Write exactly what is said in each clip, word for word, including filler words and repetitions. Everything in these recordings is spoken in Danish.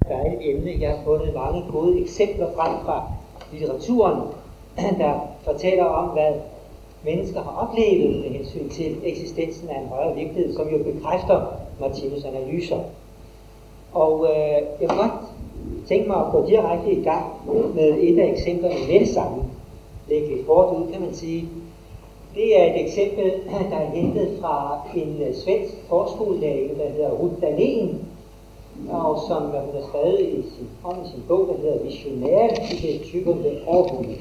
Der er et emne, jeg har fundet mange gode eksempler frem fra litteraturen, der fortæller om, hvad mennesker har oplevet med hensyn til eksistensen af en højere virkelighed, som jo bekræfter Martinus' analyser. Og øh, jeg vil godt tænke mig at gå direkte i gang med et af eksemplerne med det samme. Lægge lidt hårdt ud, kan man sige. Det er et eksempel, der er hentet fra en svensk forskolelærer, der hedder Ruth Dahlén, og som hun har skrevet i sin, om i sin bog, der hedder Visionær i det tyvende århundrede.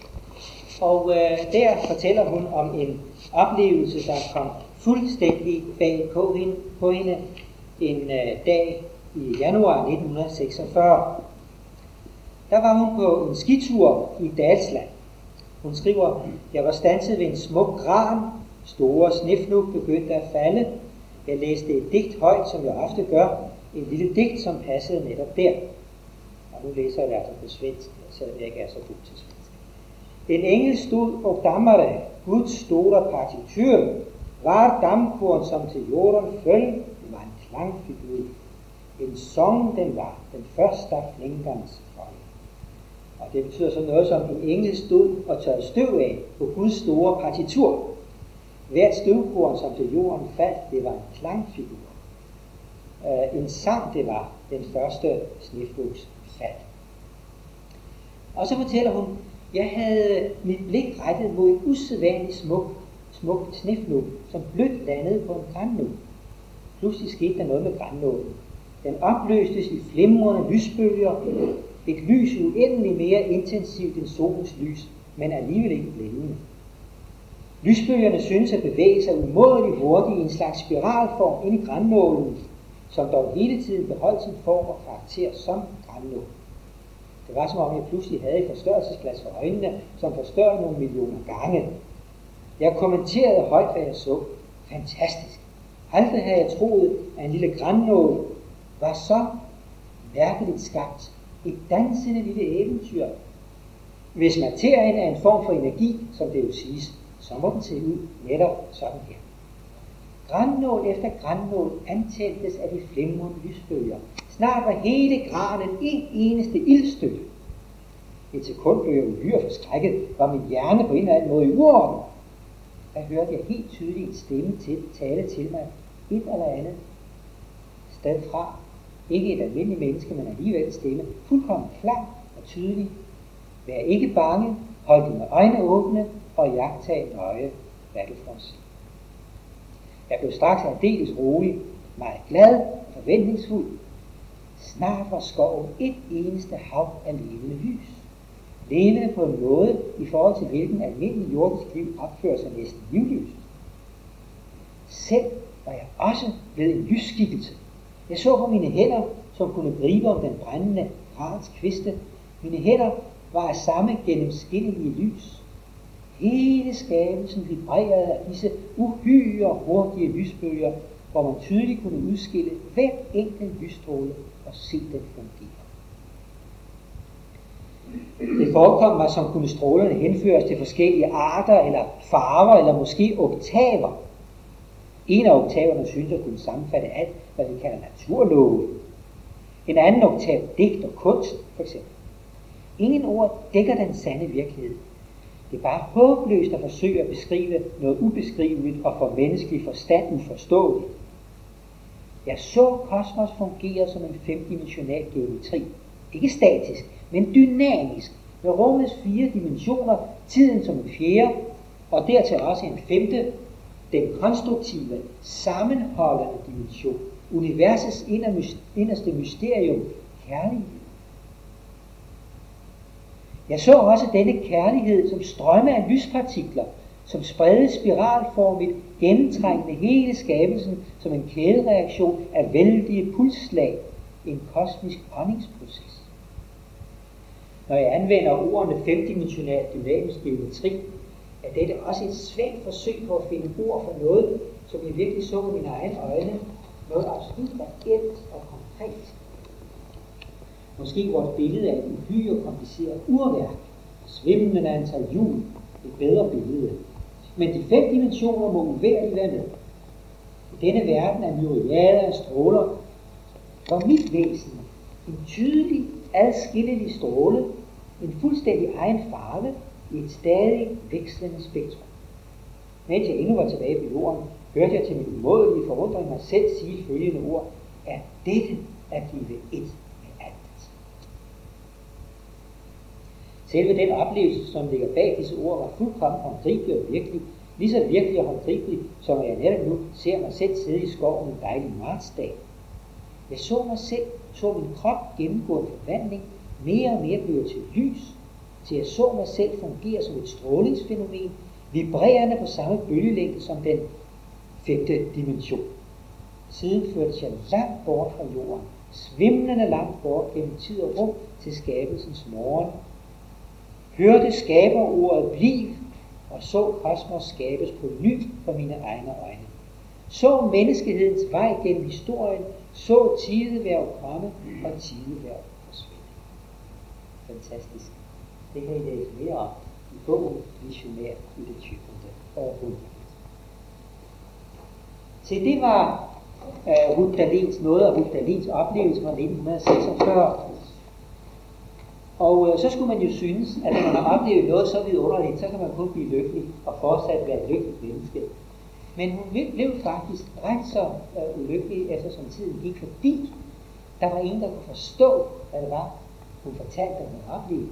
Og øh, der fortæller hun om en oplevelse, der kom fuldstændig bag på hende, på hende en øh, dag i januar nitten seksogfyrre. Der var hun på en skitur i Dalsland. Hun skriver, jeg var standset ved en smuk gran, store snefnug begyndte at falde. Jeg læste et digt højt, som jeg ofte gør, en lille digt, som passede netop der. Og nu læser jeg det altså på svensk, selvom jeg ikke er så god til svensk. En engel stod og dammede, Guds store partitur, var dammkorn, som til jorden følge, det var en klangfigur. En sang, den var den første af flinkernes folde. Og det betyder sådan noget som, en engel stod og tørrede støv af på Guds store partitur. Hvert støvkorn, som til jorden faldt, det var en klangfigur. Uh, en sang, det var den første snefnugs fald. Og så fortæller hun, jeg havde mit blik rettet mod en usædvanlig smuk, smuk snefnug, som blødt landede på en grannål. Pludselig skete der noget med grannålen. Den opløstes i flimrende lysbølger, et lys uendelig mere intensivt end solens lys, men alligevel ikke blændende. Lysbølgerne synes at bevæge sig umådeligt hurtigt i en slags spiralform ind i grannålen, som dog hele tiden beholdt sin form og karakter som grannål. Det var som om jeg pludselig havde et forstørrelsesglas for øjnene, som forstørrede nogle millioner gange. Jeg kommenterede højt, hvad jeg så. Fantastisk. Aldrig havde jeg troet, at en lille grannål var så mærkeligt skabt. Et dansende lille eventyr. Hvis materien er en form for energi, som det jo siges, så må den se ud netop sådan her. Grannål efter grannål antændtes af de flimrende lysbølger. Snart var hele granen en eneste ildstøtte. Et sekund blev jeg uhyre forskrækket, var min hjerne på en eller anden måde i uorden. Der hørte jeg helt tydeligt en stemme til, tale til mig, et eller andet sted fra. Ikke et almindeligt menneske, men alligevel en stemme, fuldkommen klar og tydelig. Vær ikke bange, hold dine øjne åbne og jagttag nøje, hvad du får se. Jeg blev straks aldeles rolig, meget glad og forventningsfuld. Snart var skoven et eneste hav af levende lys. Levende på en måde, i forhold til hvilken almindelig jordisk liv opfører sig næsten livløst. Selv var jeg også blevet en lysskikkelse. Jeg så på mine hænder, som kunne gribe om den brændende grans kviste. Mine hænder var af samme gennemskinnelige lys. Hele skabelsen vibrerede af disse uhyre hurtige lysbølger, hvor man tydeligt kunne udskille hver enkelt lysstråle og se den fungere. Det forekom mig, som kunne strålerne henføres til forskellige arter eller farver eller måske oktaver. En af oktaverne synes at kunne sammenfatte alt, hvad vi kalder naturlove. En anden oktav, digt og kunst, for eksempel. Ingen ord dækker den sande virkelighed. Det er bare håbløst at forsøge at beskrive noget ubeskriveligt og for menneskelig forstand uforståeligt. Jeg så kosmos fungere som en femdimensional geometri. Ikke statisk, men dynamisk, med rummets fire dimensioner, tiden som en fjerde, og dertil også en femte, den konstruktive, sammenholdende dimension, universets inderste mysterium, kærlighed. Jeg så også denne kærlighed som strømme af lyspartikler, som spredte spiralformigt, gennemtrængende hele skabelsen som en kædereaktion af vældige pulsslag, en kosmisk åndingsproces. Når jeg anvender ordene femdimensional dynamisk geometri, er dette også et svagt forsøg på at finde ord for noget, som jeg virkelig så med mine egne øjne, noget absolut reelt og konkret. Måske vores billede af et uhyre kompliceret urværk, svimlende antal hjul, et bedre billede. Men de fem dimensioner må uværligt være med. I denne verden af myriader af stråler, hvor mit væsen En tydelig, adskillelig stråle, en fuldstændig egen farve i et stadig vekslende spektrum. Mens jeg endnu var tilbage på jorden, hørte jeg til min umådelige forundring mig selv sige følgende ord: er dette at blive et med alt? Selve den oplevelse, som ligger bag disse ord, var fuldkommen håndgribelig og virkelig, lige så virkelig og håndgribelig, som jeg netop nu ser mig selv sidde i skoven en dejlig martsdag. Jeg så mig selv, så min krop gennemgå en forvandling, mere og mere blev til lys, til jeg så mig selv fungere som et strålingsfænomen, vibrerende på samme bølgelængde som den femte dimension. Siden førtes jeg langt bort fra jorden, svimlende langt bort gennem tid og rum til skabelsens morgen, hørte skaberordet bliv, og så kosmos skabes på ny for mine egne øjne. Så menneskehedens vej gennem historien, så tideværv komme og tideværv forsvinde. Fantastisk. Det kan I læse mere om i bogen Visionær i det tyvende århundrede. Så det var uh, Ruth Dahlins, noget af Ruth Dahlins oplevelse fra nitten seksogfyrre. Og uh, så skulle man jo synes, at når man har oplevet noget så vidunderligt, så kan man kun blive lykkelig og fortsat være et lykkeligt menneske. Men hun blev faktisk ret så uh, ulykkelig, eftersom tiden gik, fordi der var ingen, der kunne forstå, hvad det var, hun fortalte, at hun oplevede.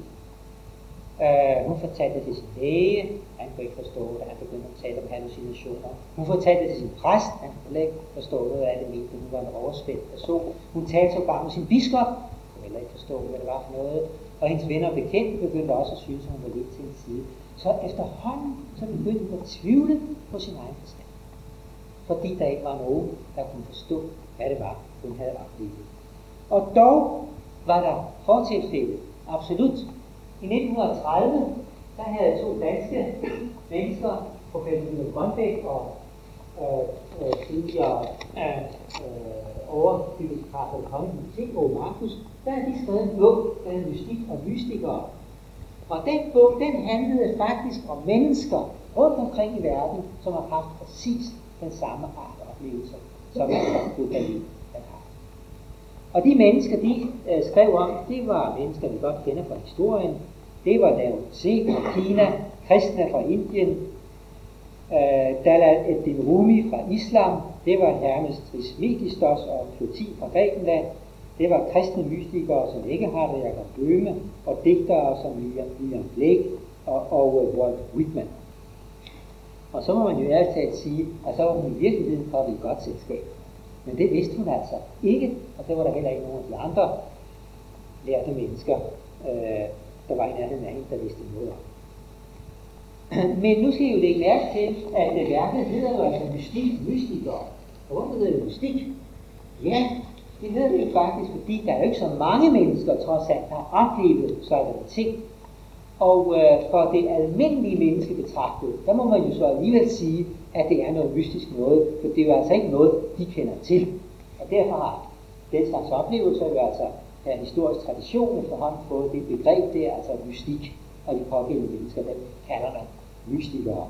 Uh, hun fortalte det til sin læge, han kunne ikke forstå det, han begyndte at tale om hallucinationer. Hun fortalte det til sin præst, han kunne ikke forstå noget af det, mente hun var en overspændt person. Hun talte så bare med sin biskop, han kunne heller ikke forstå, hvad det var for noget. Og hendes venner og bekendte begyndte også at synes, at hun var lidt til en side. Så efterhånden så begyndte hun at tvivle på sin egen forstand. Fordi der ikke var nogen, der kunne forstå, hvad det var, hun havde oplevet. Og dog var der fortilfælde, absolut. I nitten tredive, der havde to danske mennesker, professor Wilhelm Grønbæk og øh, øh, tidligere øh, øh, overbygningskræft af Kongen Bibliotek, og Markus, der havde de skrevet en bog, der hed Mystik og Mystikere. Og den bog, den handlede faktisk om mennesker rundt omkring i verden, som har haft præcis den samme art oplevelser, som Ruth Dahlin havde haft. Og de mennesker, de øh, skrev om, det var mennesker, vi godt kender fra historien. Det var Lao Tse fra Kina, kristne fra Indien, øh, Dalai Eddin Rumi fra Islam, det var Hermes Trismegistos og Plotin fra Grækenland, det var kristne mystikere som Eckhart og Jacob Böhme, og digtere som William Blake og, og Walt Whitman. Og så må man jo ærligt talt sige, at så var hun i virkeligheden kommet i et godt selskab. Men det vidste hun altså ikke, og det var der heller ikke nogen af de andre lærte mennesker, øh, der var i nærheden af hende, der vidste noget om. Men nu skal I jo lægge mærke til, at det værket hedder jo altså mystik, mystikere. Og hvorfor hedder det mystik? Ja, det hedder det jo faktisk, fordi der er jo ikke så mange mennesker, trods alt, der har oplevet sådan ting. Og øh, for det almindelige menneske betragtet, der må man jo så alligevel sige, at det er noget mystisk noget, for det er jo altså ikke noget, de kender til. Og derfor har den slags oplevelser jo altså af en historisk tradition efterhånden fået det begreb, det er altså mystik, og de pågældende mennesker, dem kalder man mystikere.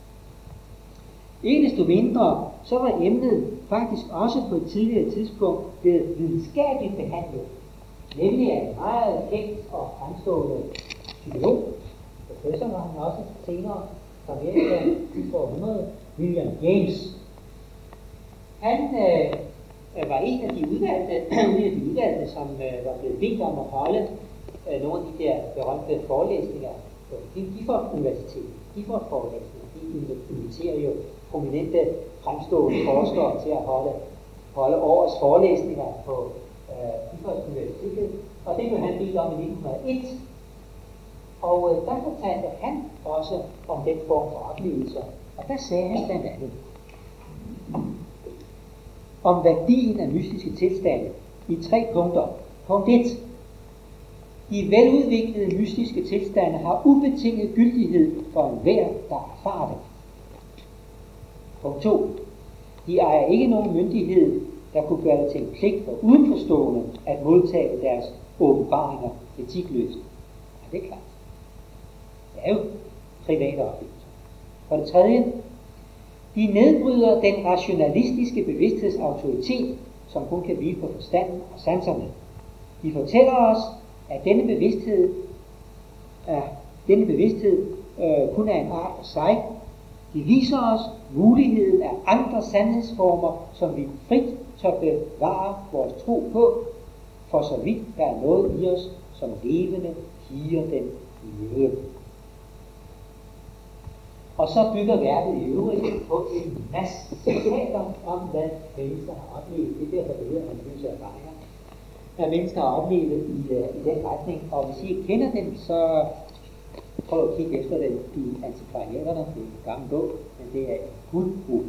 Ikke desto mindre, så var emnet faktisk også på et tidligere tidspunkt blevet videnskabeligt behandlet, nemlig af en meget kendt og fremstående psykolog, professor var han også senere fra Amerika i århundrede, William James. Han øh, var en af de udvalgte, en af de udvalgte som øh, var blevet bedt om at holde øh, nogle af de der berømte forelæsninger på Gifford Universitet. Gifford forelæsninger, de inviterer jo prominente fremstående forskere til at holde, holde årets forelæsninger på øh, Gifford Universitet, og det blev han bedt om i nitten hundrede og en. Og øh, der fortalte han også om den form for oplevelser. Og der sagde han blandt andet om værdien af mystiske tilstande i tre punkter. Punkt et. De veludviklede mystiske tilstande har ubetinget gyldighed for enhver, der erfarer det. Punkt to. De ejer ikke nogen myndighed, der kunne gøre det til en pligt for udenforstående at modtage deres åbenbaringer etikløst. Ja, det er klart. Det er jo private oplevelser. For det tredje, de nedbryder den rationalistiske bevidsthedsautoritet, som kun kan hvile på forstanden og sanserne. De fortæller os, at denne bevidsthed, at denne bevidsthed øh, kun er en art for sig. De viser os muligheden af andre sandhedsformer, som vi frit tør bevare vores tro på, for så vidt der er noget i os, som levende higer den i møde. Og så bygger værket i øvrigt på en masse citater om, hvad mennesker har oplevet. Det er derfor, det hedder analyse af erfaringer. Hvad mennesker har oplevet i, uh, i den retning. Og hvis I ikke kender dem, så prøv at kigge efter dem i Antikvariaterne. Det er en gammel bog, men det er en guldbog.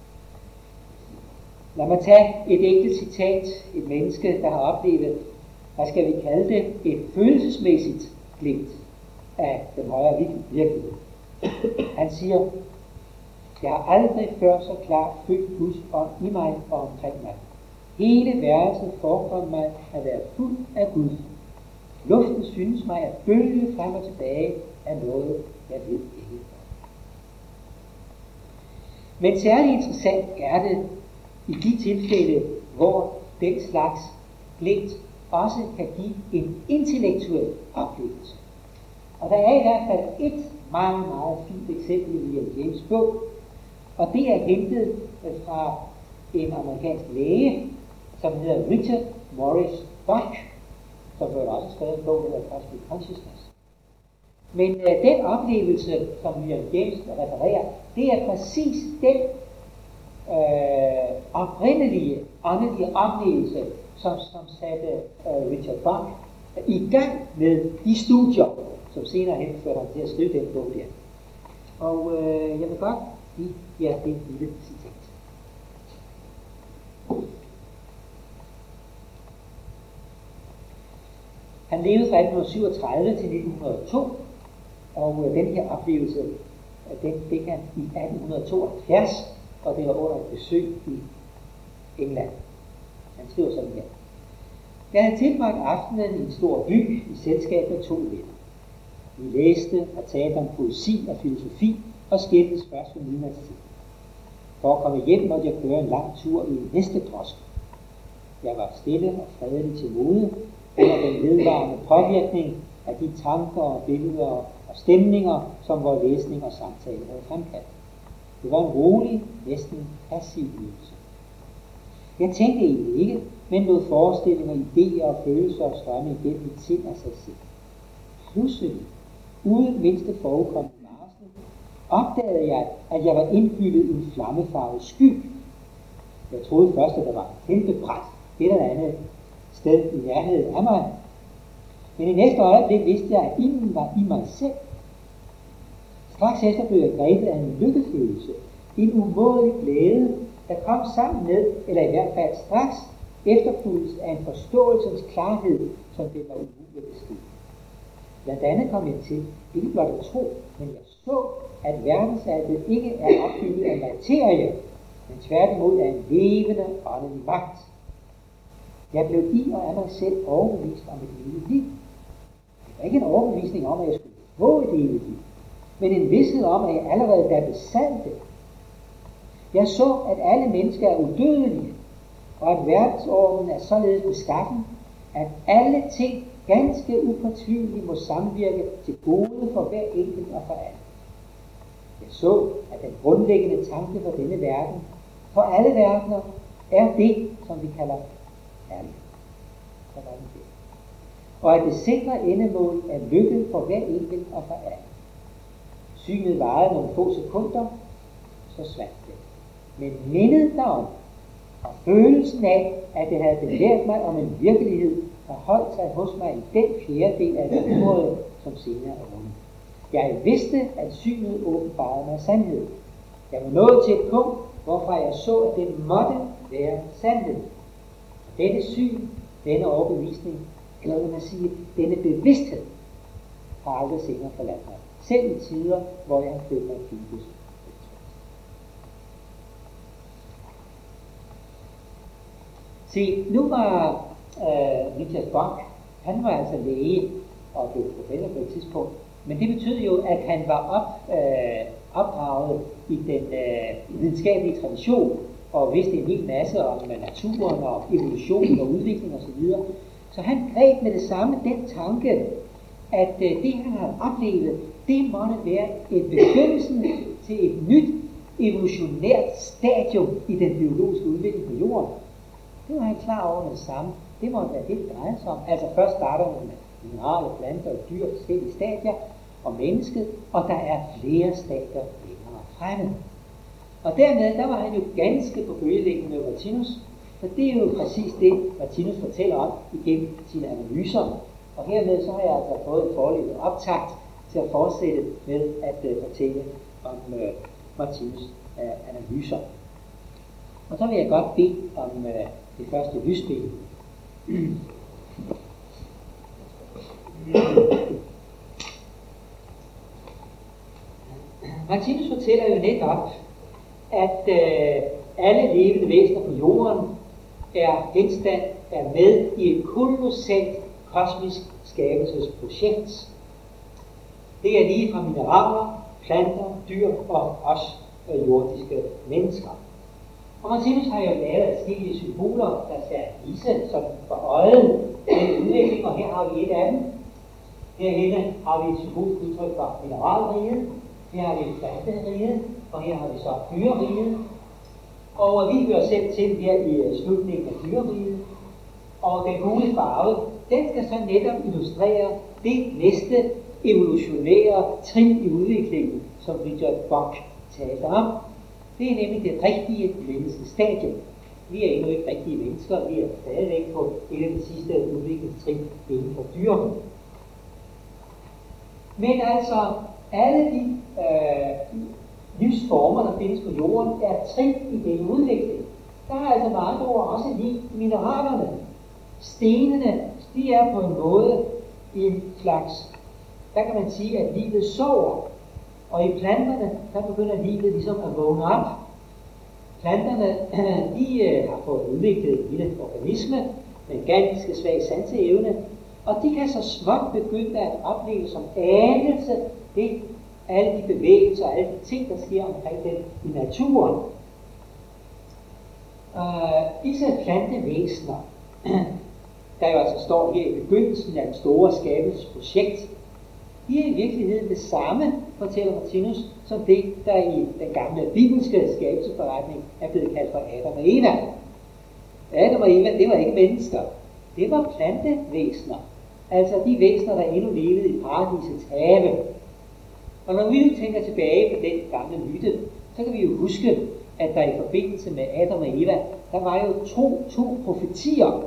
Lad mig tage et enkelt citat. Et menneske, der har oplevet, hvad skal vi kalde det, et følelsesmæssigt glimt af den højere virkelighed. Han siger, jeg har aldrig før så klart følt Guds ånd i mig og omkring mig. Hele værelset forekom mig at være fuld af Gud. Luften synes mig at bølge frem og tilbage af noget, jeg ved ikke. Men særligt interessant er det i de tilfælde, hvor den slags glimt også kan give en intellektuel oplevelse. Og der er i hvert fald et meget, meget fint eksempel i William James' bog, og det er hentet fra en amerikansk læge, som hedder Richard Morris Bach, som også har skrevet en bog, der hedder Cosmic Consciousness. Men øh, den oplevelse, som William James refererer, det er præcis den øh, oprindelige, åndelige oplevelse, som, som satte øh, Richard Bach i gang med de studier, som senere hen førte ham til at skrive den bog der. Og øh, jeg vil godt give jer det lille citat. Han levede fra atten syvogtredive til nitten hundrede og to, og øh, den her oplevelse, øh, den fik han i atten tooghalvfjerds, og det var under et besøg i England. Han skriver sådan her. Jeg havde tilbragt aftenen i en stor by i selskab med to venner. Vi læste og talte om poesi og filosofi og skændtes først ved midnatstid. For at komme hjem måtte jeg køre en lang tur i en hestedroske. Jeg var stille og fredelig til mode under den vedvarende påvirkning af de tanker og billeder og stemninger, som vores læsning og samtale havde fremkaldt. Det var en rolig, næsten passiv ydelse. Jeg tænkte egentlig ikke, men lod forestillinger, idéer og følelser og strømme igennem mit sind af sig selv. Pludselig, uden mindste forekommende varsel, opdagede jeg, at jeg var indhyllet i en flammefarvet sky. Jeg troede først, at der var en kæmpe bræt et eller andet sted i nærheden af mig. Men i næste øjeblik vidste jeg, at ilden var i mig selv. Straks efter blev jeg grebet af en lykkefølelse, en umådelig glæde, der kom sammen med, eller i hvert fald straks efterfulgt af en forståelsens klarhed, som det var umuligt at beskrive. Blandt andet kom jeg til, ikke blot at tro, men jeg så, at verdensaltet ikke er opbygget af materie, men tværtimod af en levende åndelig magt. Jeg blev i og af mig selv overbevist om et evigt liv. Det var ikke en overbevisning om, at jeg skulle få et evigt liv, men en vidsthed om, at jeg allerede der besad det. Jeg så, at alle mennesker er udødelige, og at verdensordenen er således beskaffen, at alle ting ganske upåtvigeligt må samvirke til gode for hver enkelt og for alle. Jeg så, at den grundlæggende tanke for denne verden, for alle verdener, er det, som vi kalder kærlighed. Og at det sikre endemål er lykke for hver enkelt og for alle. Synet varede nogle få sekunder, så svandt det. Men mindet derom, og følelsen af, at det havde belært mig om en virkelighed, der holdt sig hos mig i den fjerdedel af det område, som senere er rundet. Jeg vidste, at synet åbenbarede mig sandhed. Jeg var nået til et punkt, hvorfra jeg så, at det måtte være sandhed. Og dette syn, denne overbevisning, eller vil man sige, denne bevidsthed, har aldrig senere forladt mig. Selv i tider, hvor jeg har følt mig dybest. Se, nu var øh, Richard Bach, han var altså læge og blev professor på et tidspunkt, men det betød jo, at han var op, øh, opdraget i den øh, videnskabelige tradition og vidste en hel masse om naturen og evolution og udvikling osv. Så han greb med det samme den tanke, at øh, det han havde oplevet, det måtte være et begyndelsen til et nyt evolutionært stadium i den biologiske udvikling på jorden. Det var han klar over det samme. Det måtte være det, det drejer sig om. Altså først starter man med mineraler, planter og dyr, forskellige stadier, og mennesket, og der er flere stadier længere fremme. Og dermed, der var han jo ganske på bølgelængden med Martinus, for det er jo præcis det, Martinus fortæller om igennem sine analyser. Og hermed så har jeg altså fået et foreløbig optakt til at fortsætte med at uh, fortælle om uh, Martinus uh, analyser. Og så vil jeg godt bede om uh, det første lysbillede. Martinus fortæller jo netop, at øh, alle levende væsener på jorden er genstand, er med i et kolossalt kosmisk skabelsesprojekt. Det er lige fra mineraler, planter, dyr og os øh, jordiske mennesker. Og Martinus har jo lavet forskellige symboler, der skal vise sådan for øjet den udvikling, og her har vi et af dem. Herhenne har vi et symbolsk udtryk for mineralriget, her har vi planteriget, og her har vi så dyreriget. Og vi hører selv til her i slutningen af dyreriget. Og den gule farve, den skal så netop illustrere det næste evolutionære trin i udviklingen, som Richard Bock talte om. Det er nemlig det rigtige menneskestadium. Vi er endnu ikke rigtige mennesker, vi er stadigvæk på et af de sidste udviklingstrin inden for dyren. Men altså, alle de øh, livsformer, der findes på jorden, er trin i den udvikling. Der er altså med andre ord også lige mineralerne. Stenene, de er på en måde i en slags, der kan man sige, at livet sover. Og i planterne, der begynder livet ligesom at vågne op. Planterne, de øh, har fået udviklet en lille organisme med en ganske svag sanseevne, og de kan så småt begynde at opleve som anelse det, alle de bevægelser og alle de ting, der sker omkring den i naturen. Uh, disse plantevæsener, der jo altså står her i begyndelsen af det store skabelsesprojekt, de er i virkeligheden det samme, fortæller Martinus, som det, der i den gamle bibelske skabelsesberetning er blevet kaldt for Adam og Eva. Adam og Eva, det var ikke mennesker. Det var plantevæsener. Altså de væsener, der endnu levede i paradisets have. Og når vi nu tænker tilbage på den gamle myte, så kan vi jo huske, at der i forbindelse med Adam og Eva, der var jo to, to profetier.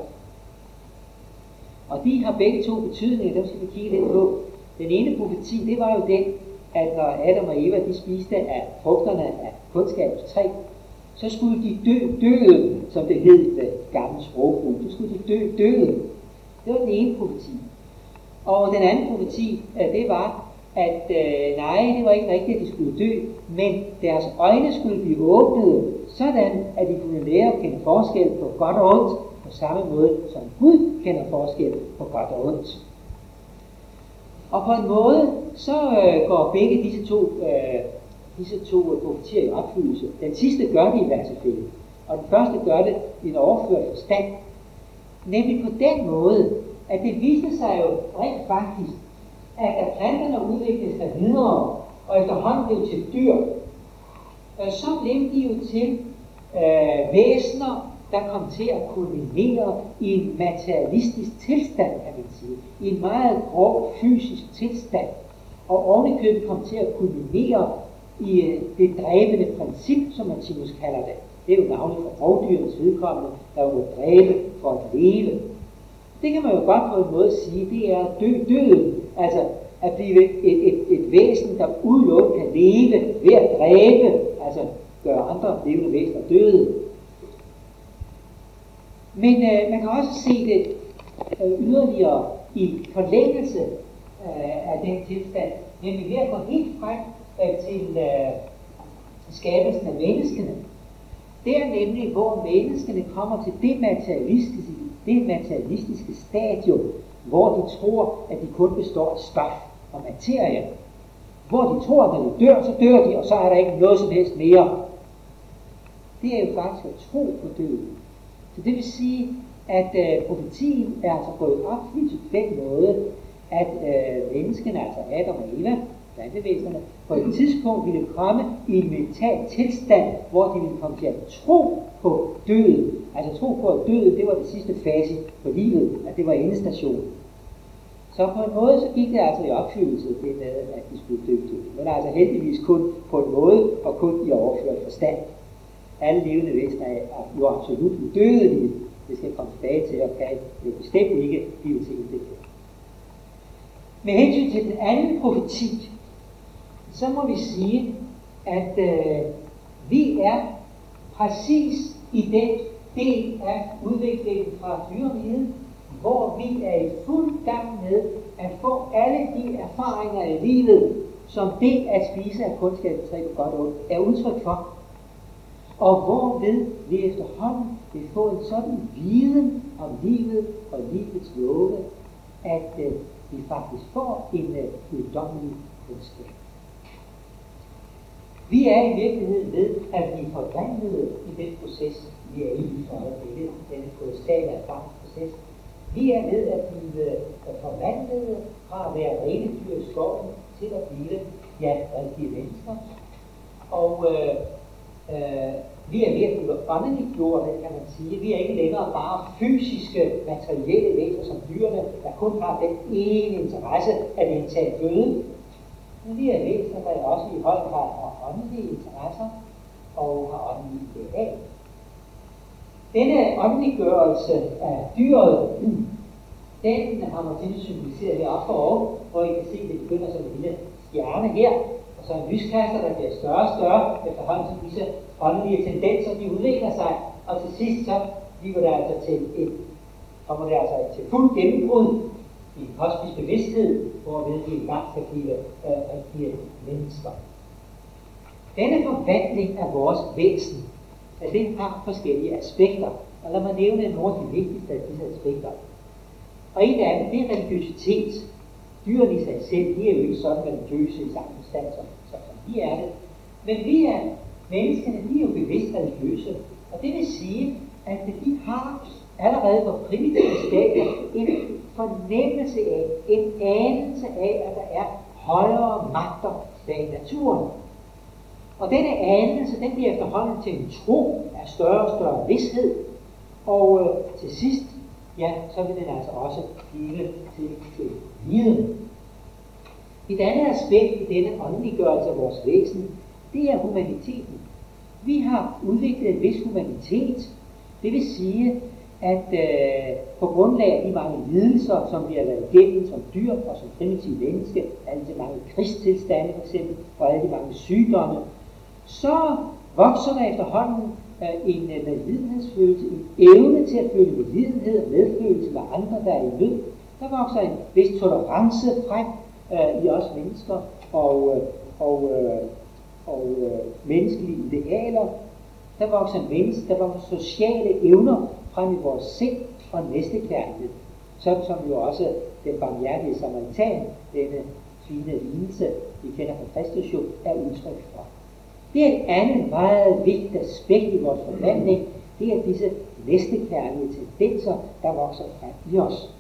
Og de har begge to betydninger, dem skal vi kigge lidt på. Den ene profeti, det var jo den, at når Adam og Eva, de spiste af frugterne af kundskabens træ, så skulle de dø døden, som det hed i det gamle sprogbrug. Så skulle de dø døden. Det var den ene profeti. Og den anden profeti, det var, at øh, nej, det var ikke rigtigt, at de skulle dø, men deres øjne skulle blive åbnet, sådan at de kunne lære at kende forskel på godt og ondt, på samme måde som Gud kender forskel på godt og ondt. Og på en måde, så øh, går begge disse to, øh, disse to profetier i opfyldelse. Den sidste gør det i hvert selvfølgelig, og den første gør det i en overført forstand. Nemlig på den måde, at det viste sig jo rent faktisk, at da planterne udviklede sig videre, og efterhånden blev til dyr, øh, så blev de jo til øh, væsener, der kom til at kulminere i en materialistisk tilstand, kan man sige. I en meget grov fysisk tilstand. Og ovenikøbet kom til at kulminere i øh, det dræbende princip, som Martinus kalder det. Det er jo navnet for rovdyrens vedkommende, der må dræbe for at leve. Det kan man jo godt på en måde sige, det er dø døden. Altså at blive et, et, et væsen, der udelukkende kan leve ved at dræbe, altså gøre andre levende væsener døde. Men øh, man kan også se det øh, yderligere i forlængelse øh, af den tilstand, nemlig ved at gå helt frem øh, til øh, skabelsen af menneskene. Det er nemlig, hvor menneskene kommer til det materialistiske, det materialistiske stadium, hvor de tror, at de kun består af stof og materie. Hvor de tror, at når de dør, så dør de, og så er der ikke noget som helst mere. Det er jo faktisk at tro på døden. Så det vil sige, at øh, profetien er altså gået opfyldt på den måde, at øh, menneskene, altså Adam og Eva, plantevæsenerne, på et tidspunkt ville komme i en mental tilstand, hvor de ville komme til at tro på døden. Altså tro på, at døden, det var det sidste fase på livet, at det var endestationen. Så på en måde, så gik det altså i opfyldelse, det med, at de skulle dø til. Men altså heldigvis kun på en måde, og kun i overført forstand. Alle levende væsener er jo absolut udødelige. Det skal komme tilbage til, og kan jo bestemt ikke blive til intet. Med hensyn til den anden profeti, så må vi sige, at øh, vi er præcis i den del af udviklingen fra dyreriget, hvor vi er i fuld gang med at få alle de erfaringer i livet, som det at spise af kundskabens træ på godt og ondt er udtryk for. Og hvorved vi efterhånden vil få en sådan viden om livet og livets love, at øh, vi faktisk får en øh, uddommelig kundskab. Vi er i virkeligheden ved at blive forvandlet i den proces, vi er i for øjeblikket, denne kolossale erfaringsproces. Vi er ved at blive forvandlet fra at være rene dyr i skoven til at blive, ja, rigtige mennesker. Og øh, øh, vi er ved at blive åndeliggjorte, kan man sige. Vi er ikke længere bare fysiske, materielle væsener som dyrene, der kun har den ene interesse at indtage føde. Men vi er væsener, der også i høj grad har åndelige interesser og har åndelige ideal. Denne åndeliggørelse af dyret, den har Martinus symboliseret heroppe foroven, hvor I kan se, at det begynder som en lille stjerne her, og så en lyskaster, der bliver større og større, efterhånden som disse åndelige tendenser, de udvikler sig, og til sidst så bliver det altså til et, kommer det altså til fuld gennembrud i kosmisk bevidsthed, hvorved vi engang skal blive øh, rigtige mennesker. Denne forvandling af vores væsen, at den har forskellige aspekter, og lad mig nævne nogle af de vigtigste af disse aspekter. Og en af dem, det er religiøsitet. Dyrene i sig selv, de er jo ikke sådan religiøse i samme forstand, som, som de er det. Men vi er, menneskene, de er jo bevidst religiøse, og det vil sige, at de har allerede på primitive stadier en fornemmelse af, en anelse af, at der er højere magter bag naturen. Og denne anelse, den bliver efterhånden til en tro af større og større vidsthed, og øh, til sidst, ja, så vil den altså også blive til, til viden. Et andet aspekt i denne åndeliggørelse af vores væsen, det er humaniteten. Vi har udviklet en vis humanitet, det vil sige, at øh, på grundlag af de mange lidelser, som vi har været igennem som dyr og som primitive menneske, alle de mange krigstilstande for eksempel, og alle de mange sygdomme, så vokser der efterhånden øh, en øh, medlidenhedsfølelse, en evne til at føle medlidenhed og medfølelse med andre, der er i nød. Der vokser en vis tolerance frem øh, i os mennesker og, øh, og, øh, og øh, menneskelige idealer. Der vokser en menneske, der vokser sociale evner frem i vores sind og næstekærlighed. Sådan som jo også den barmhjertige samaritan, denne fine lignelse, vi kender fra Kristus jo, er udtryk for. Det er et andet meget vigtigt aspekt i vores forvandling, det er disse næstekærlige tendenser, der vokser frem i os.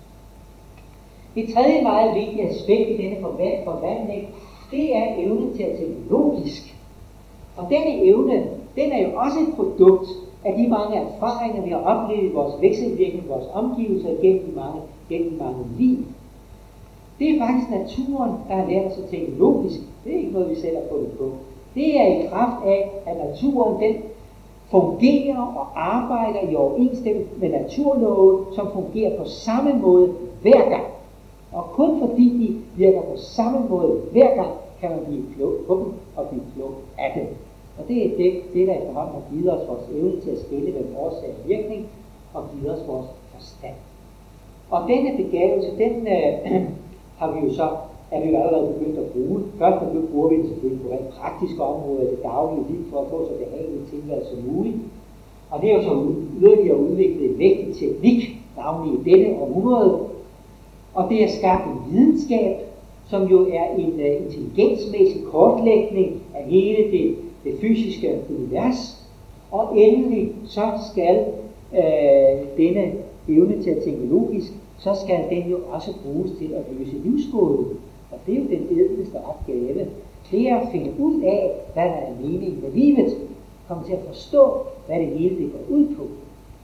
Et tredje meget vigtigt aspekt i denne forvandling, det er evnen til at tænke logisk. Og denne evne, den er jo også et produkt af de mange erfaringer, vi har oplevet i vores vekselvirkning, vores omgivelser gennem de mange, gennem de mange liv. Det er faktisk naturen, der har lært os at tænke logisk. Det er ikke noget, vi selv har fundet på. Det er i kraft af, at naturen den fungerer og arbejder i overensstemmelse med naturlove, som fungerer på samme måde hver gang. Og kun fordi de virker på samme måde hver gang, kan man blive klog på dem og blive klog af dem. Og det er det, det der efterhånden har givet os vores evne til at skille mellem årsag og virkning, og givet os vores forstand. Og denne begavelse, den øh, har vi jo så, er vi jo allerede begyndt at bruge. Først begyndt bruger vi den selvfølgelig på rent praktiske områder af det daglige liv, for at få så behageligt tilværelse som muligt. Og det er jo så yderligere udviklet en vigtig teknik, navnlig i dette århundrede. Og det er skabt en videnskab, som jo er en uh, intelligensmæssig kortlægning af hele det, det fysiske univers. Og endelig så skal øh, denne evne til at tænke logisk, så skal den jo også bruges til at løse livsgåden. Og det er jo den ædleste opgave. Det er at finde ud af, hvad der er meningen med livet. Komme til at forstå, hvad det hele det går ud på.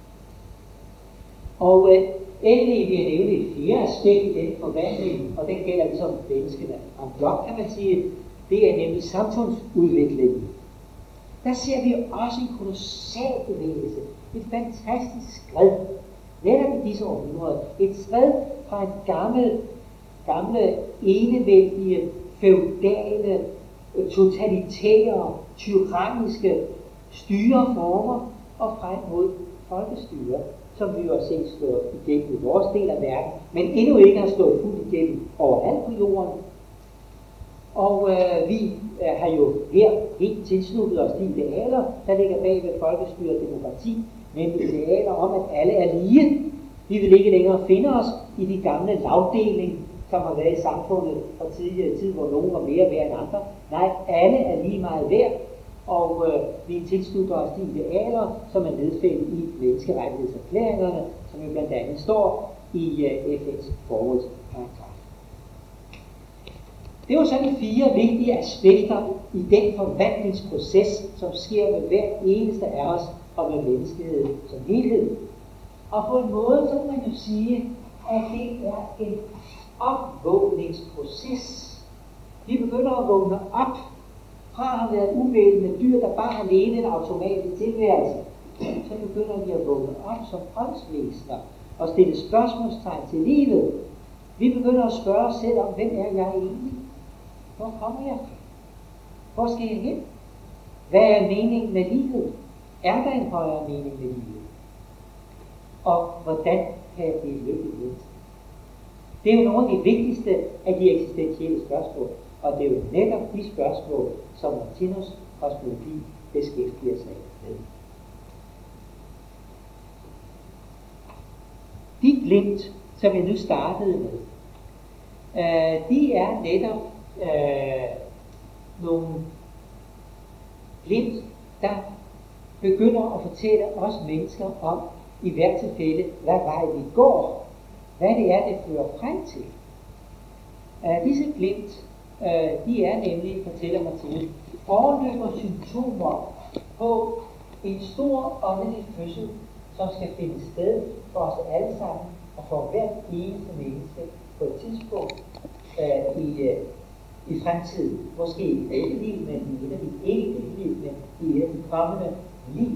Og øh, endelig vil jeg nævne et fjerde aspekt i den forvandling, og den gælder ligesom menneskene. Om blot kan man sige, det er nemlig samfundsudviklingen. Der ser vi jo også en kolossal bevægelse. Et fantastisk skred. Netop i disse århundreder. Et skred fra en gammel, gamle, enevældige, feudale, totalitære, tyranniske styreformer og frem mod folkestyre, som vi jo har set slået igennem i vores del af verden, men endnu ikke har slået fuldt igennem overalt på jorden. Og øh, vi øh, har jo her helt tilsluttet os de idealer, der ligger bag ved folkestyre og demokrati, nemlig idealer om, at alle er lige. Vi vil ikke længere finde os i de gamle lavdeling, som har været i samfundet fra tidligere tid, hvor nogen var mere værd end andre. Nej, alle er lige meget værd, og øh, vi tilslutter os de idealer, som er nedfældet i menneskerettighedserklæringerne, som jo blandt andet står i øh, F N's formålsparagraf. Det var sådan fire vigtige aspekter i den forvandlingsproces, som sker med hver eneste af os og med menneskeheden som helhed. Og på en måde, så kan man jo sige, at det er en opvågningsproces. Vi begynder at vågne op fra at have været uvælende dyr, der bare har levet en automatisk tilværelse. Så begynder vi at vågne op som åndsvæsener og stille spørgsmålstegn til livet. Vi begynder at spørge os selv om, hvem er jeg egentlig? Hvor kommer jeg fra? Hvor skal jeg hen? Hvad er meningen med livet? Er der en højere mening med livet? Og hvordan kan jeg blive lykkeligt menneske? Det er jo nogle af de vigtigste af de eksistentielle spørgsmål, og det er jo netop de spørgsmål, som Martinus kosmologi beskæftiger sig med. De glimt, som jeg nu startede med, øh, de er netop øh, nogle glimt, der begynder at fortælle os mennesker om, i hvert tilfælde, hvad vej vi går, hvad det er, det fører frem til. Uh, disse glimt, uh, de er nemlig, fortæller Martinus, foreløber symptomer på en stor åndelig fødsel, som skal finde sted for os alle sammen, og for hvert eneste menneske på et tidspunkt uh, i, uh, i fremtiden. Måske i dette liv, men i et af de ikke dette liv, men i et af de kommende liv.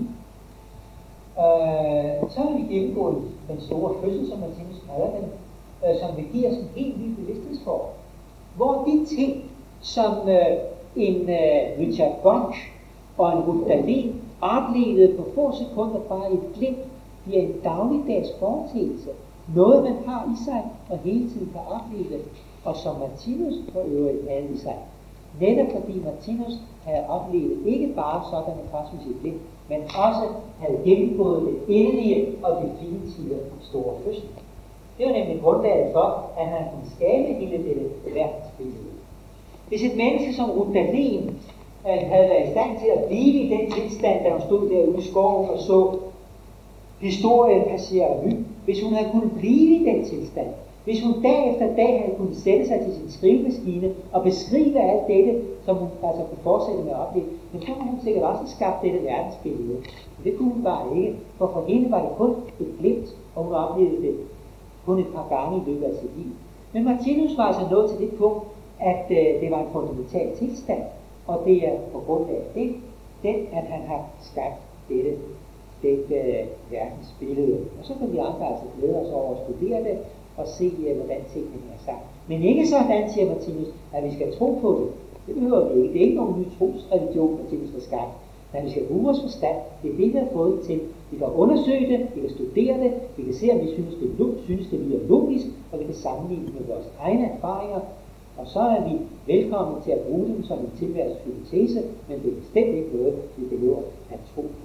Uh, så vil vi gennemgå den store fødsel, som Martinus kalder den, uh, som vil give os en helt ny bevidsthedsform. Hvor de ting, som uh, en uh, Richard Bunch og en Ruth Dahlén oplevede på få sekunder bare et glimt, bliver en dagligdags foretagelse. Noget, man har i sig og hele tiden kan opleve, og som Martinus for øvrigt havde i sig. Netop fordi Martinus havde oplevet ikke bare sådan en kosmisk glimt, men også havde gennemgået det endelige og definitive store fødsel. Det var nemlig grundlaget for, at han kunne skabe hele dette verdensbillede. Hvis et menneske som Ruth Dahlén øh, havde været i stand til at blive i den tilstand, da hun stod derude i skoven og så historien passere revy, hvis hun havde kunnet blive i den tilstand, hvis hun dag efter dag havde kunnet sætte sig til sin skrivemaskine og beskrive alt dette, som hun altså kunne fortsætte med at opleve, men så kunne hun sikkert også skabt dette verdensbillede. Men det kunne hun bare ikke, for for hende var det kun et glimt, og hun oplevede det kun et par gange i løbet af sit liv. Men Martinus var altså nået til det punkt, at øh, det var en fundamental tilstand, og det er på grund af det, den, at han har skabt dette, dette øh, verdensbillede. Og så kan vi andre altså glæde os over at studere det, og se, ja, hvordan tingene er sagt. Men ikke sådan, siger Martinus, at vi skal tro på det. Det behøver vi ikke. Det er ikke nogen ny trosreligion, Martinus har skabt. Men vi skal bruge vores forstand. Det er det, vi har fået til. Vi kan undersøge det, vi kan studere det, vi kan se, om vi synes, det, er, synes, det lyder logisk, og vi kan sammenligne det med vores egne erfaringer. Og så er vi velkommen til at bruge dem som en tilværelseshypotese, men det er bestemt ikke noget, vi behøver at tro på.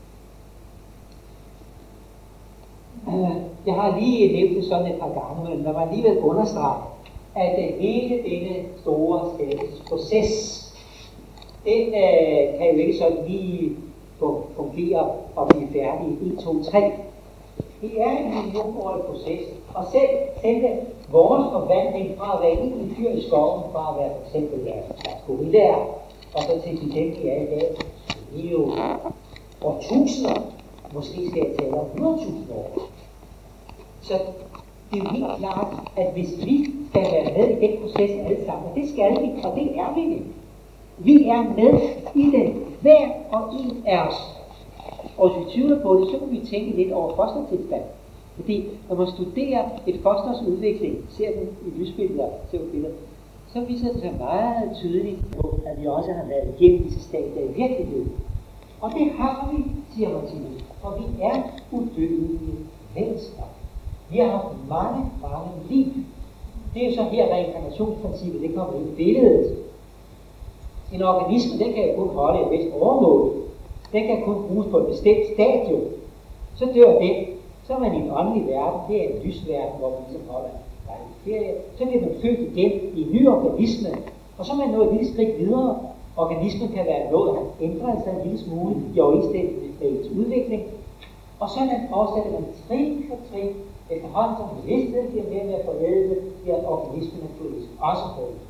Jeg har lige nævnt det sådan et par gange, men der var alligevel understreget, at hele denne store skabelsesproces, den øh, kan jo ikke sådan lige fungere og blive færdig i et, to, tre. Det er en millionårig proces. Og selv selve vores forvandling fra at være egentlig dyr i skoven, fra at være for eksempel deres gorillaer, og så til de dem, de er i dag, det er jo årtusinder. Måske skal jeg tale om hundrede tusind år. Så det er jo helt klart, at hvis vi skal være med i den proces alle sammen, og det skal vi, og det er vi ikke. Vi er med i den, hver og en af os. Og hvis vi tvivler på det, så kan vi tænke lidt over fostertilstand. Fordi når man studerer et fosters udvikling, ser den i lysbilleder, ser billeder, så viser det sig meget tydeligt på, at vi også har været igennem disse stadier i virkeligheden. Og det har vi, siger Martinus, for vi er udødelige væsener. Vi har haft mange, mange liv. Det er jo så her reinkarnationsprincippet, det kommer i billedet. En organisme, den kan jo kun holde et vist overmål. Den kan kun bruges på et bestemt stadium. Så dør den. Så er man i en åndelig verden, det er en lysverden, hvor man ligesom holder en ferie. Så bliver man født igen i en ny organisme, og så er man nået et lille skridt videre. Organismen kan være nået at ændre sig en lille smule i overensstemmelse med ens udvikling. Og sådan fortsætter man trin for trin, efterhånden som bevidstheden bliver mere og mere forædlet, bliver organismen naturligvis også forædlet.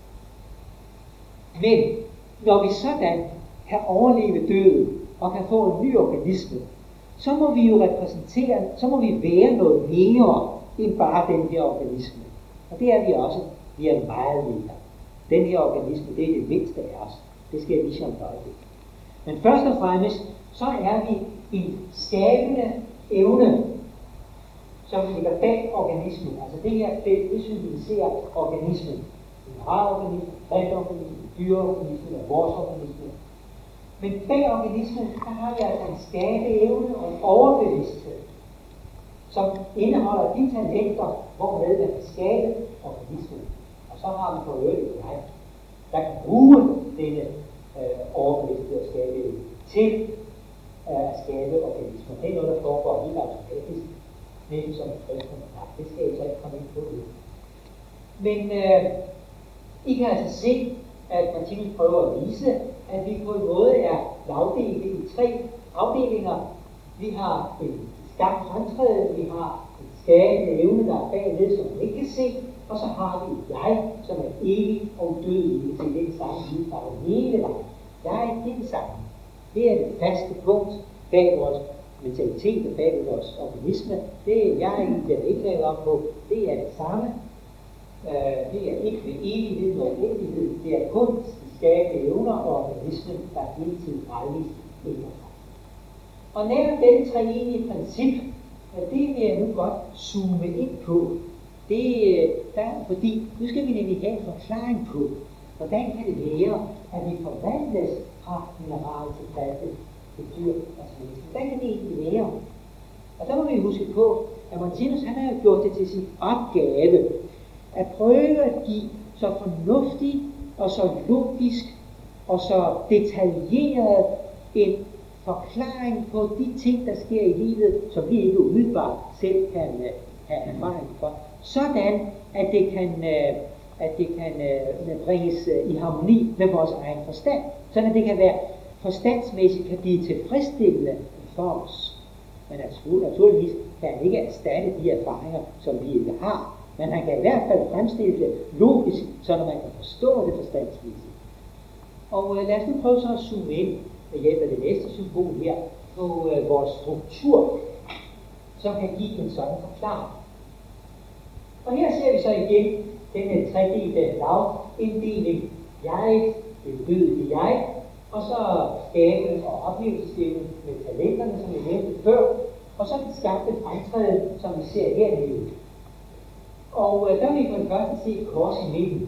Men når vi sådan kan overleve døden og kan få en ny organisme, så må vi jo repræsentere, så må vi være noget mere end bare den her organisme. Og det er vi også. Vi er meget mere. Den her organisme, det er det mindste af os. Det skal jeg vise om et øjeblik. Men først og fremmest, så er vi en skabende evne, som ligger bag organismen. Altså det her felt, det symboliserer organismen. Mineralorganismen, planteorganismen, dyreorganismen og vores organisme. Men bag organismen, der har vi altså en skabeevne og en overbevidsthed, som indeholder de talenter, hvormed man kan skabe organismen. Og så har vi på øvrigt jeg, der kan bruge denne øh, overbevidsthed og skabeevne til øh, at skabe organismer. Det er noget, der foregår helt automatisk, nemlig som en fristkontakt. Det skal jeg så ikke komme ind på det. Men øh, I kan altså se, at Martinus prøver at vise, at vi på en måde er afdelt i tre afdelinger. Vi har en stærk fremtræden, vi har en skabende evne, der er bagved, som man ikke kan se, og så har vi et jeg, som er evig og udødelig til den samme liv fra hele vejen. Jeg er det samme. Det er det faste punkt bag vores mentalitet og bag vores organisme. Det er jeg, der ikke lavet op på. Det er det samme. Uh, det er ikke ved evighed og evighed. Det er kun skabende evner og organismen, der hele tiden gradvist ændrer sig. Og netop denne treenige princip, det vil jeg nu godt zoome ind på. Det der, fordi nu skal vi nemlig have en forklaring på, hvordan kan det være, at vi forvandles fra mineral til plante, til dyr og til mennesker. Hvordan kan det egentlig være? Og der må vi huske på, at Martinus han har jo gjort det til sin opgave at prøve at give så fornuftig og så logisk og så detaljeret en forklaring på de ting, der sker i livet, som vi ikke umiddelbart selv kan uh, have erfaring for. Sådan, at det kan, uh, at det kan uh, bringes uh, i harmoni med vores egen forstand. Sådan, at det kan være forstandsmæssigt kan blive tilfredsstillende for os. Men naturligvis kan han ikke erstatte de erfaringer, som vi ikke har. Men han kan i hvert fald fremstille det logisk, så man kan forstå det forstandsmæssigt. Og øh, lad os nu prøve så at zoome ind ved hjælp af det næste symbol her på øh, vores struktur, som kan give en sådan forklaring. Og her ser vi så igen denne tredelte lavinddeling. Jeg, det udødelige jeg, og så skabe og oplevelsesevne med talenterne, som vi nævnte før, og så den skabte fremtræden, som vi ser hernede. Og øh, der vil vi for det første se et kors i midten.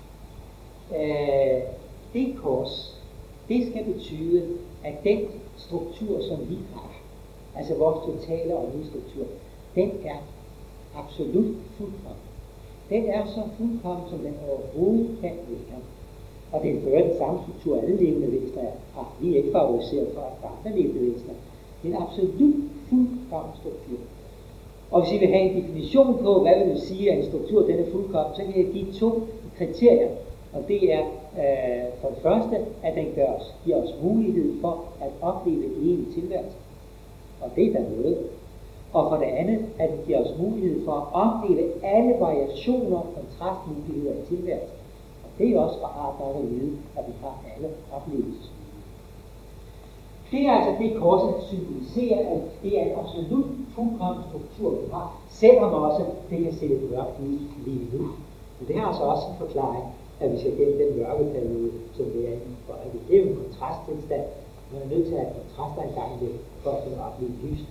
Øh, det kors, det skal betyde, at den struktur, som vi har, altså vores totale åndestruktur, den er absolut fuldkommen. Den er så fuldkommen, som den overhovedet kan være. Og den fører den samme struktur, alle levende væsener har. Vi er ikke favoriseret fra andre levende væsener. Det er en absolut fuldkommen struktur. Og hvis I vil have en definition på, hvad vil det sige, at en struktur den er fuldkommen, så kan jeg give to kriterier. Og det er øh, for det første, at den gør os, giver os mulighed for at opleve evig tilværelse. Og det er der noget. og for det andet, at det giver os mulighed for at opleve alle variationer og kontrastmuligheder i tilværelsen. Og det er også rart nok at vide, at vi har alle oplevelser. Det er altså det, korset symboliserer, at det er en absolut fuldkommen struktur, vi har, selvom også det kan se lidt mørkt ud lige nu. Men det har altså også en forklaring, at vi skal gennem den mørkeperiode, som det er i for øjeblikket. Det er jo en kontrasttilstand. Man er nødt til at have kontraster en gang med, for at kunne opleve lys.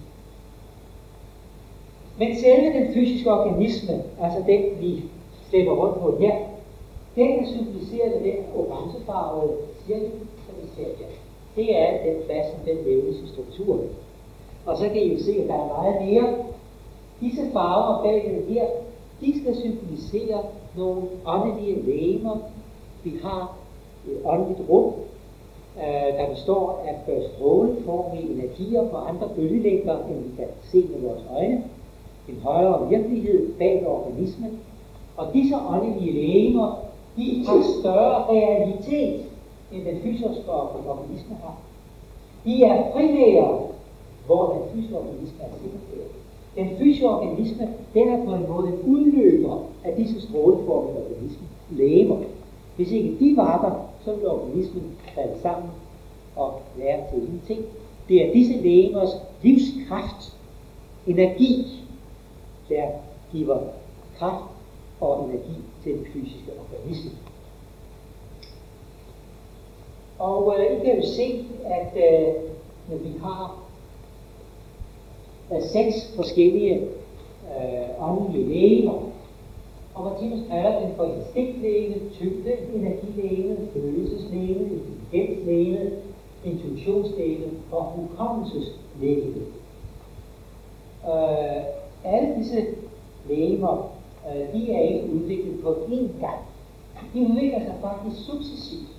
Men selve den fysiske organisme, altså den vi slæber rundt på her, den er symboliseret af den orangefarvede cirkel, som vi ser her. Det er den plads, som den levnes i strukturen. Og så kan I jo se, at der er meget mere. Disse farver bagved her, de skal symbolisere nogle åndelige legemer. Vi har et åndeligt rum, øh, der består af stråleformige energier på andre bølgelængder, end vi kan se med vores øjne. En højere virkelighed bag organismen. Og disse åndelige legemer, de har større realitet, end den fysiske organisme har. De er privære, hvor den fysiske organisme er sekundær. Den fysiske organisme, den er på en måde en udløber af disse stråleformede organisme, legemer. Hvis ikke de var der, så ville organismen falde sammen og være til ingenting. Det er disse legemers livskraft, energi, der giver kraft og energi til den fysiske organisme. Og øh, I kan jo se, at øh, vi har øh, seks forskellige øh, åndelige legemer. Og Martinus kalder den for instinktlegeme, tyngde, energilegeme, følelseslegeme, intelligenslegeme, intuitionslegeme og hukommelseslegeme. Øh, alle disse legemer, øh, de er ikke udviklet på én gang. De udvikler sig faktisk successivt.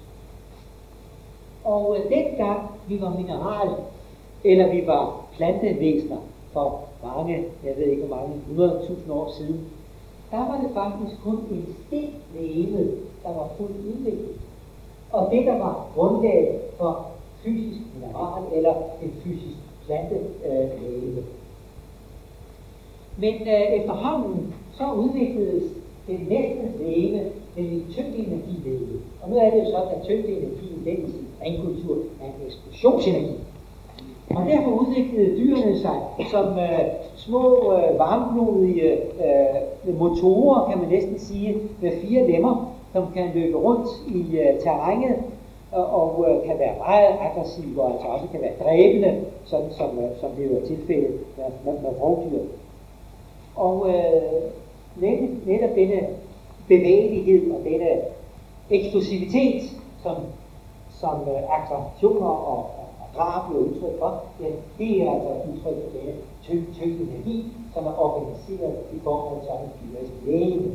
Og øh, dengang vi var mineral, eller vi var plantevæsener for mange, jeg ved ikke hvor mange, hundrede tusind år siden, der var det faktisk kun instinktlegeme, der var fuldt udviklet. Og det, der var grundlaget for fysisk mineral eller en fysisk plantelegeme. Øh, Men øh, efterhånden så udvikledes det næste legeme, nemlig tyngdeenergilegeme. Og nu er det jo sådan, at tyngdeenergien, den i sin ringkultur, er en eksplosionsenergi. Og derfor udviklede dyrene sig som øh, små øh, varmblodige øh, motorer, kan man næsten sige, med fire lemmer, som kan løbe rundt i øh, terrænet og, og øh, kan være meget aggressive, og altså også kan være dræbende, sådan som, øh, som det jo er tilfældet med, med, med rovdyr. Og øh, netop, netop denne bevægelighed og denne eksplosivitet, som, som øh, attraktioner og, og, og drab bliver udtryk for, ja, det er altså udtryk for denne tyngde energi, som er organiseret i forhold til en dyrisk læge.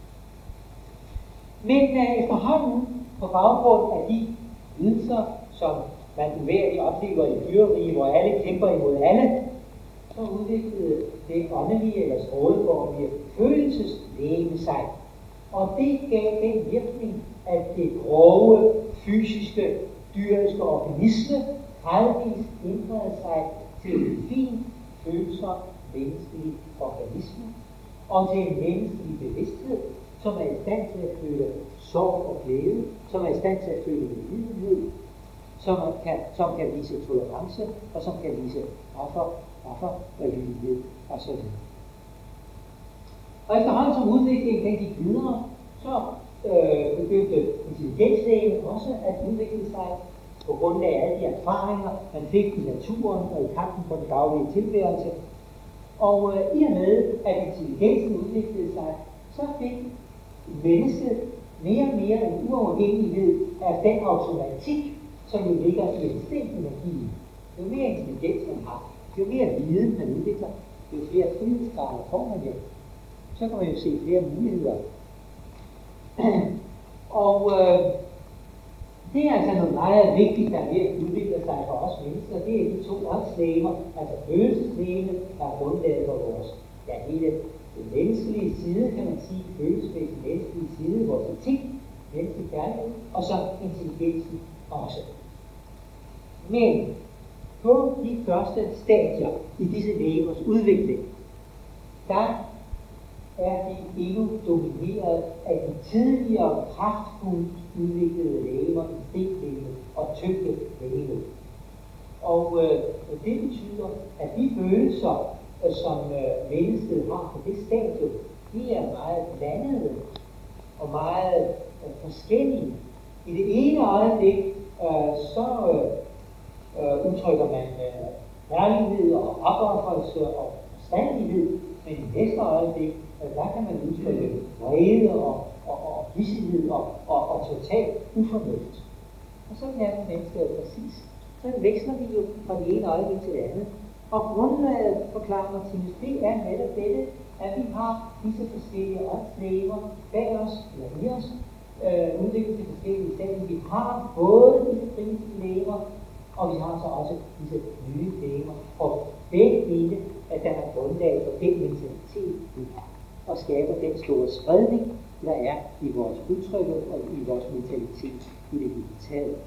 Men øh, efterhånden, på baggrund af de lidelser, som man uværligt oplever i dyreriget, hvor alle kæmper imod alle, så udviklede det åndelige eller stråleformige følelseslegeme sig. Og det gav den virkning, at det grove, fysiske, dyriske organisme gradvist ændrede sig til en fin, følsom, menneskelig organisme, og til en menneskelig bevidsthed, som er i stand til at føle sorg og glæde, som er i stand til at føle medlidenhed, som kan, som kan vise tolerance, og som kan vise offer, offer og lydighed og sådan noget. Og efterhånden som udviklingen den gik videre, så øh, begyndte intelligenslægen også at udvikle sig på grund af alle de erfaringer, man fik i naturen og i kampen for den daglige tilværelse. Og øh, i og med, at intelligensen udviklede sig, så fik mennesket mere og mere en uafhængighed af den automatik, som jo ligger i instinktenergien. Jo mere intelligens man har, jo mere viden man udvikler, jo flere frihedsgrader får man jo. Så kan man jo se flere muligheder. Og øh, det er altså noget meget vigtigt, der er ved at udvikle sig for os mennesker. Det er de to åndslegemer, altså følelseslegeme, der er grundlaget for vores, ja, hele den menneskelige side, kan man sige, følelsesmæssige menneskelige side, vores etik, menneskelig kærlighed, og så intelligensen også. Men på de første stadier i disse legemers udvikling, der er de endnu domineret af de tidligere kraftfuldt udviklede legemer i stenlegeme og tyngdelegeme. Og øh, det betyder, at de følelser, øh, som øh, mennesket har på det stadium, de er meget blandede og meget øh, forskellige. I det ene øjeblik, øh, så øh, øh, udtrykker man øh, kærlighed og opoffrelse og forstandighed, men i næste øjeblik, øh, der kan man udtrykke vrede og, og, og hissighed og, og, og total ufornuft. Og sådan er det mennesker jo præcis. Så veksler vi jo fra det ene øjeblik til det andet. Og grundlaget, forklarer Martinus, det er netop dette, at vi har disse forskellige åndslegemer bag os, eller i os, øh, udviklet til forskellige stadier. Vi har både disse primitive legemer, og vi har så også disse nye legemer. Og begge dele, at der er grundlag for den mentalitet, vi har, og skaber den store spredning, der er i vores udtryk og i vores mentalitet i det hele taget.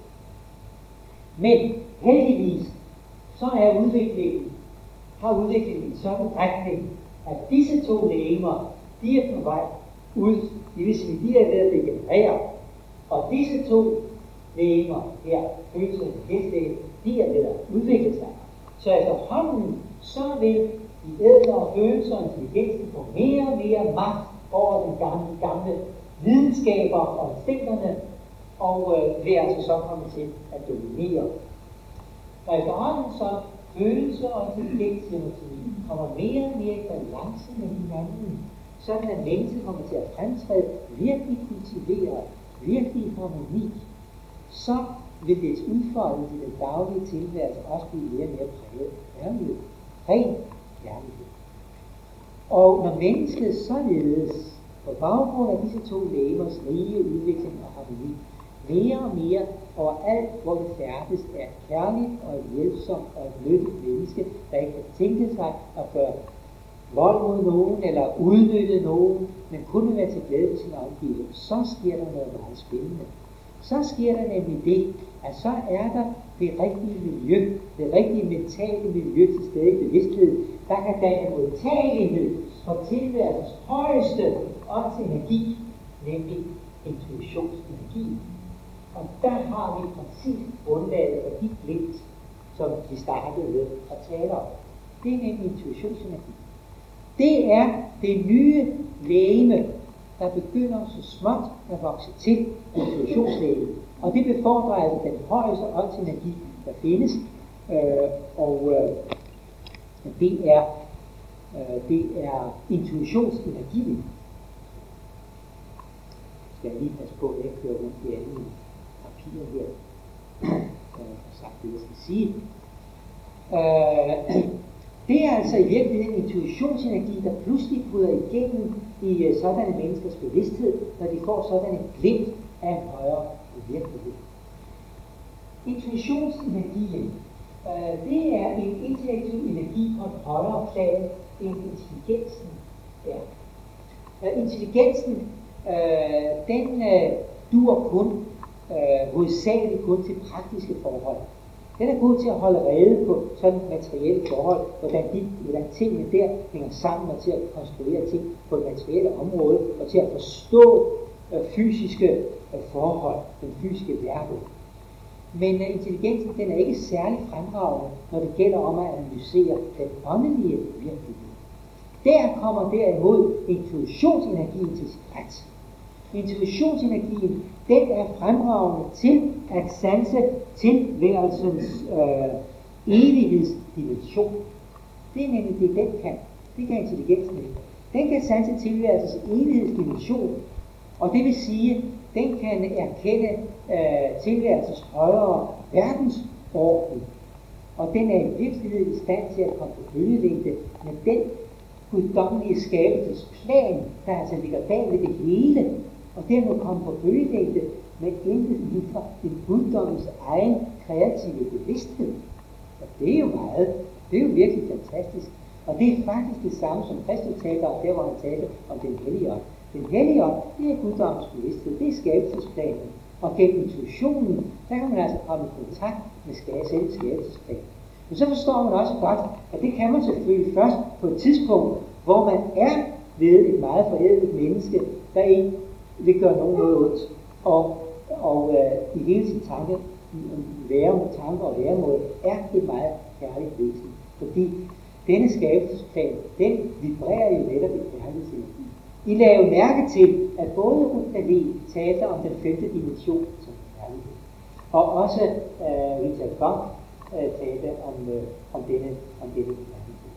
Men heldigvis, så er udviklingen, har udviklingen en sådan retning, at disse to legemer, de er på vej ud, det vil sige, de er ved at degenerere, og disse to legemer her, følelsen og gæstlægen, de er ved at udvikle sig. Så efterhånden, så vil de ædlere følelser og intelligensen få mere og mere magt over den gamle, gamle videnskaber og instinkterne, og øh, vil altså så komme til at dominere. Og efterhånden så følelser og intelligens kommer mere og mere i balance med hinanden, sådan at mennesket kommer til at fremtræde virkelig kultiveret, virkelig i harmoni, så vil dets udfoldelse i den daglige tilværelse også blive mere og mere præget af kærlighed. Ren kærlighed. Og når mennesket således på baggrund af disse to legemers rige udvikling og harmoni, mere og mere overalt, hvor det færdes, er kærligt og et hjælpsomt og et nyttigt menneske, der ikke kan tænke sig at gøre vold mod nogen eller udnytte nogen, men kun vil være til glæde for sin omgivelse, så sker der noget meget spændende. Så sker der nemlig det, at så er der det rigtige miljø, det rigtige mentale miljø til stede i bevidsthed, der kan danne modtagelighed for tilværelsens højeste åndsenergi, nemlig intuitionsenergi. Og der har vi præcis grundlaget for de glimt, som vi startede med at tale om. Det er nemlig intuitionsenergi. Det er det nye legeme, der begynder så småt at vokse til intuitionslegeme. Og det befordrer altså den højeste åndsenergi, der findes. Øh, og øh, det er, øh, det er intuitionsenergien. Skal jeg lige passe på, at jeg ikke kører rundt i alle papirer her. Så jeg har sagt det, jeg skal sige. Øh, det er altså i virkeligheden intuitionsenergi, der pludselig bryder igennem i uh, sådanne menneskers bevidsthed, når de får sådan et glimt af en højere virkelighed. Intuitionsenergien, øh, det er en intellektuel energi på et højere plan end intelligensen er. Øh, intelligensen, øh, den øh, dur kun, øh, hovedsageligt kun til praktiske forhold. Den er god til at holde rede på sådan materielle forhold, hvordan, de, hvordan tingene der hænger sammen, og til at konstruere ting på det materielle område, og til at forstå øh, fysiske øh, forhold, den fysiske verden. Men uh, intelligensen, den er ikke særlig fremragende, når det gælder om at analysere den åndelige virkelighed. Der kommer derimod intuitionsenergien til sin ret. Intuitionsenergien, den er fremragende til at sanse tilværelsens øh, evighedsdimension. Det er nemlig det, den kan. Det kan intelligensen ikke. Den kan sanse tilværelsens evighedsdimension, og det vil sige, den kan erkende øh, tilværelsens højere verdensorden. Og den er i virkeligheden i stand til at komme på bølgelængde med den guddommelige skabelsesplan, der altså ligger bag ved det hele, og dermed komme på bølgelængde med intet mindre end guddommens egen kreative bevidsthed. Og det er jo meget, det er jo virkelig fantastisk. Og det er faktisk det samme, som Kristus talte om, der hvor han talte om den hellige ånd. Den hellige ånd, det er guddommens bevidsthed, det er skabelsesplanen. Og gennem intuitionen, der kan man altså komme i kontakt med skade, selv skabelsesplan. Men så forstår man også godt, at det kan man selvfølgelig først på et tidspunkt, hvor man er ved et meget forædlet menneske, der ikke vil gøre nogen noget ondt. Og, og øh, i hele sin tanke, være, tanker og væremåde, er et meget kærligt væsen. Fordi denne skabelsesplan, den vibrerer jo netop i kærlighedsenergi. I lagde jo mærke til, at både Ruth Dahlin talte om den femte dimension som kærlighed, og også øh, Richard Bach øh, talte om, øh, om denne, om denne kærlighed.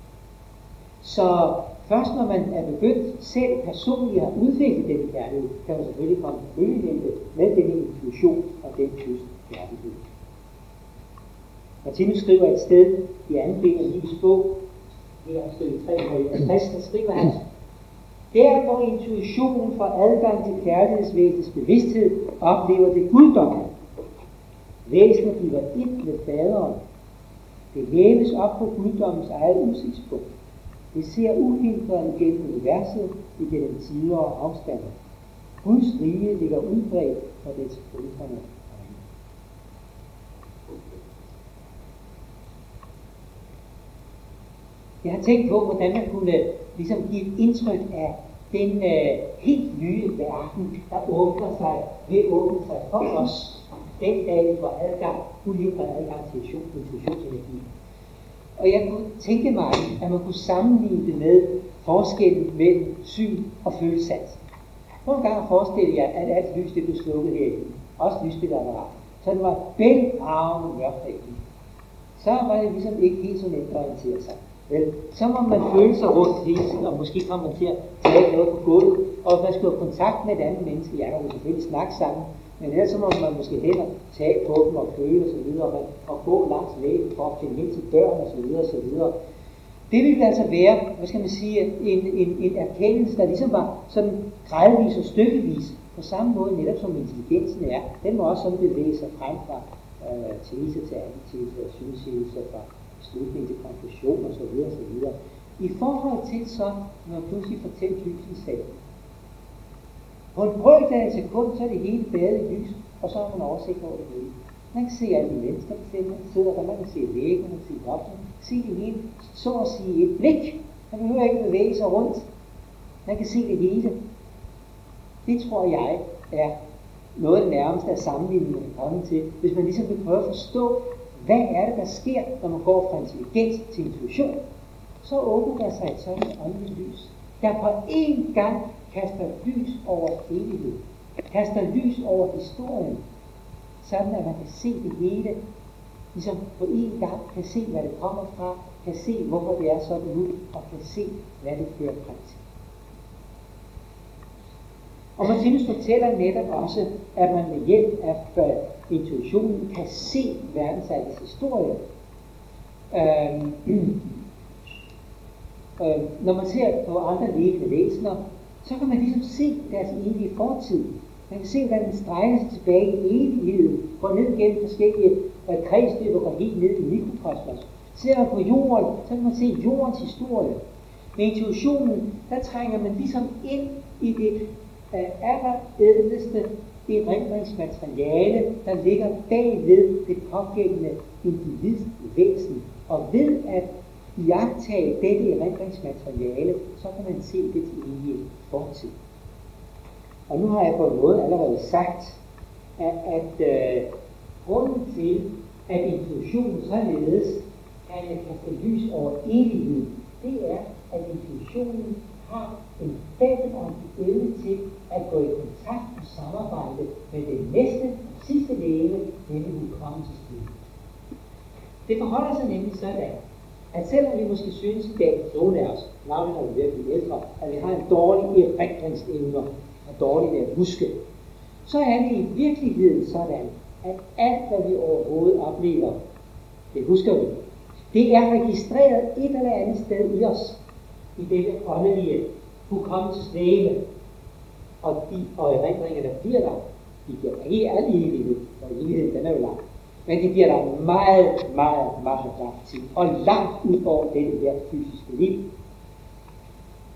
Så først når man er begyndt selv personligt at udvikle denne kærlighed, kan man selvfølgelig komme til følgelængde med denne intuition og den kyst kærlighed. Martinus skriver et sted i anden del af livets bog, det er stykke tre hundrede og halvtreds, der skriver han: der hvor intuitionen får adgang til kærlighedsvæsenets bevidsthed, oplever det guddommen. Væsenet bliver et med faderen. Det hæves op på guddommens eget udsigtspunkt. Det ser uhindret igennem universet, igennem tider og afstander. Guds rige ligger udbredt for dets undrende. Jeg har tænkt på, hvordan man kunne ligesom give et indtryk af den øh, helt nye verden, der åbner sig, vil åbne sig for os, den dag vi får adgang, uhindret adgang til intuitionsenergi. Og jeg kunne tænke mig, at man kunne sammenligne det med forskellen mellem syn og følesans. Nogle gange forestiller jeg, at alt lys det blev slukket herinde, også lysbilleapparat. Så det var bælragende mørkt derinde. Så var det ligesom ikke helt så nemt at orientere sig. Vel, så må man føle sig rundt hele tiden, og måske kommer man til at tage noget på gulvet, og hvis man skal have kontakt med et andet menneske, ja, der må selvfølgelig snakke sammen, men ellers så må man måske hen og tage på dem og føle og så videre, og, og gå langs væggen for at finde hen til døren og så videre og så videre. Det ville altså være, hvad skal man sige, en, en, en erkendelse, der ligesom var sådan gradvis og stykkevis, på samme måde netop som intelligensen er. Den må også sådan bevæge sig frem fra øh, tese til antitese og synsigelse, fra slutning til konklusion og så videre og så videre. I forhold til så, når man pludselig fortæller lysens sag. På en brøkdel af et sekund, så er det hele badet i lys, og så har man oversigt over det hele. Man kan se alle de mennesker, der sidder der, man kan se væggen, man kan se voksen, se det hele, så at sige et blik. Man behøver ikke bevæge sig rundt. Man kan se det hele. Det tror jeg er noget af det nærmeste af sammenligningen, man kan komme til, hvis man ligesom vil prøve at forstå, hvad er det, der sker, når man går fra intelligens til intuition? Så åbner der sig et sådan åndeligt lys, der på én gang kaster lys over evighed, kaster lys over historien, sådan at man kan se det hele, ligesom på én gang kan se, hvad det kommer fra, kan se, hvorfor det er sådan nu, og kan se, hvad det fører frem til. Og Martinus fortæller netop også, at man med hjælp af intuitionen kan se verdensaldets historie. Øhm, øh, når man ser på andre levende væsener, så kan man ligesom se deres evige fortid. Man kan se, hvordan den strækker sig tilbage i evigheden, går ned gennem forskellige øh, kredsløb og går helt ned i mikrokosmos. Ser man på jorden, så kan man se jordens historie. Med intuitionen, der trænger man ligesom ind i det øh, allerædleste erindringsmateriale, der ligger bagved det pågældende individs væsen. Og ved at iagttage dette erindringsmateriale, så kan man se det evige fortid. Og nu har jeg på en måde allerede sagt, at, at øh, grunden til, at intuitionen således kan kaste lys over evigheden, det er, at intuitionen har en fabelagtig evne til at gå i kontakt og samarbejde med det næste og sidste leve, nemlig hukommelseslivet. Det forholder sig nemlig sådan, at selvom vi måske synes i dag, nogle af os, navnet når vi er ved ældre, at vi har en dårlig erindringsevne og dårlig ved at huske, så er det i virkeligheden sådan, at alt hvad vi overhovedet oplever, det husker vi. Det er registreret et eller andet sted i os, i dette åndelige hukommelsesvæge, og de og erindringer, der bliver der, de bliver der ikke alle evighed, og evigheden den er jo lang, men de bliver der meget, meget, meget lang tid, og langt ud over dette her fysiske liv.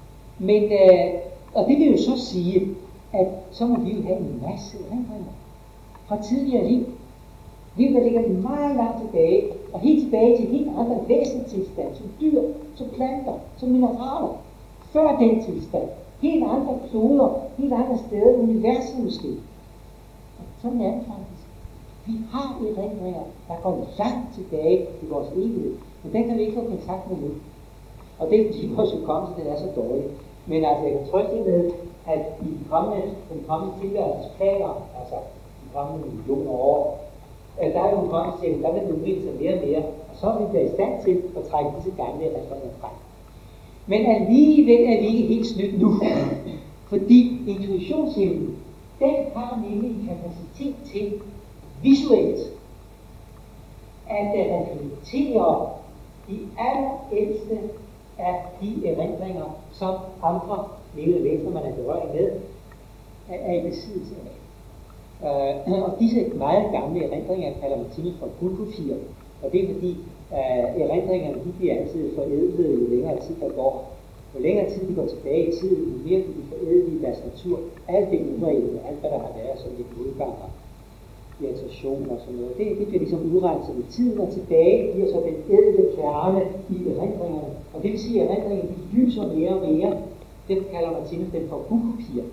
Men, øh, og det vil jo så sige, at så må vi jo have en masse erindringer. fra tidligere liv. Liv, der ligger meget langt tilbage, og helt tilbage til helt andre væsentilstand, som dyr, som planter, som mineraler. Før den tilstand. Helt andre kloder, helt andre steder i universet måske. Og sådan er det faktisk. Vi har erindringer, der går langt tilbage i vores evighed, men den kan vi ikke få kontakt med nu. Og det er fordi vores hukommelse, den er så dårlig. Men altså, jeg kan trøste med, at i de kommende, den kommende tilværelsesplaner, altså de kommende millioner år, der er jo en hukommelse, der vil det udvikle sig mere og mere, og så vil vi være i stand til at trække disse gamle erindringer frem. Men alligevel er vi ikke helt snydt nu, fordi intuitionshimlen, den har nemlig en kapacitet til visuelt at reflektere de allerældste af de erindringer, som andre levende væsener, man er berøring med, er i besiddelse af. Uh, og disse meget gamle erindringer kalder man til for guldkopier, og det er fordi uh, erindringerne de bliver altid forædlet jo længere tid der går. Jo længere tid de går tilbage i tiden, jo mere de forædlet i deres natur. Alt det urene, alt hvad der har været som lidt udgang og irritation og sådan noget, det, det bliver ligesom udrenset med tiden, og tilbage bliver så den ædle kerne i erindringerne. Og det vil sige, at erindringerne de lyser mere og mere. Det kalder man til den for guldkopier.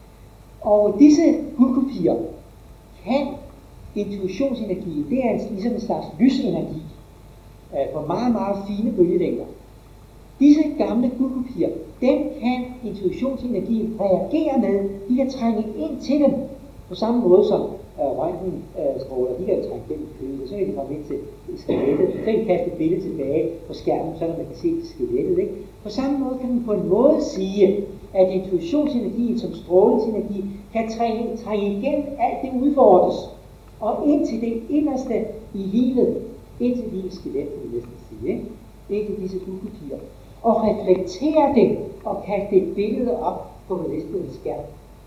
Og disse guldkopier kan intuitionsenergi, det er ligesom en slags lysenergi øh, på meget, meget fine bølgelængder. Disse gamle guldkopier, dem kan intuitionsenergien reagere med, de kan trænge ind til dem, på samme måde som øh, røntgenstråler, øh, de kan jo trænge gennem kødet, så kan de komme ind til skelettet, så kan de kaste et billede tilbage på skærmen, så man kan se skelettet, ikke? På samme måde kan man på en måde sige, at intuitionsenergien som strålingsenergi kan trænge, trænge igennem alt det udvortes, og ind til det inderste i livet, ind til livets skelet, kan vi næsten sige, ikke? Ind til disse guldkopier, og reflektere dem, og kaste et billede op på bevidsthedens skærm.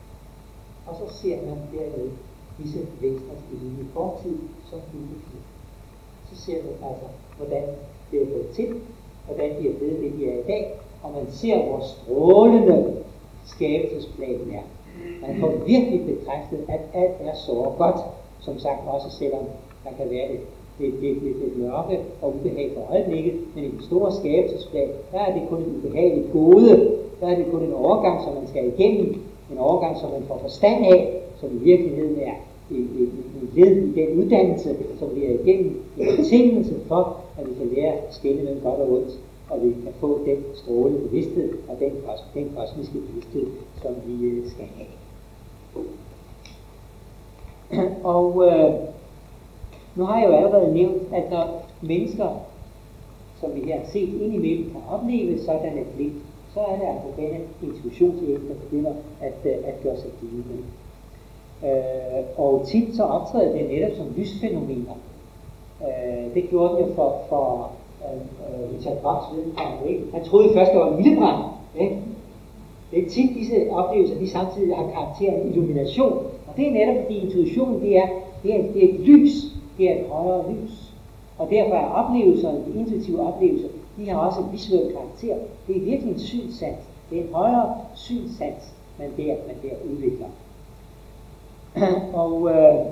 Og så ser man derved disse væseners evige fortid som guldkopier. Så ser man altså, hvordan det er gået til, hvordan de er blevet det, de er i dag, og man ser, hvor strålende skabelsesplanen er. Man får virkelig bekræftet, at alt er så godt, som sagt også selvom der kan være lidt, lidt, lidt, lidt, lidt mørke og ubehag for øjeblikket, men i den store skabelsesplan, der er det kun et ubehageligt gode, der er det kun en overgang, som man skal igennem, en overgang, som man får forstand af, som i virkeligheden er en, en, en led i den uddannelse, som vi er igennem, en betingelse for, at vi kan lære at skelne mellem godt og ondt, og vi kan få den strålende bevidsthed og den, den kosmiske bevidsthed, som vi skal have. Og øh, nu har jeg jo allerede nævnt, at når mennesker, som vi her har set indimellem, kan opleve sådan et blik, så er det altså denne intuitionsevne, der begynder at, at gøre sig givende. Øh, og tit så optræder det netop som lysfænomener. Øh, det gjorde det for, for øh, Richard Bachs vedkommende. Han troede først, det var en ildebrand. Ikke? Det er tit disse oplevelser, de samtidig har karakter af illumination. Og det er netop fordi intuition, det er, det er, det er et lys, det er et højere lys. Og derfor er oplevelserne, de intuitive oplevelser, de har også en visuel karakter. Det er virkelig en synssans. Det er en højere synssans, man der, man der udvikler. Og øh,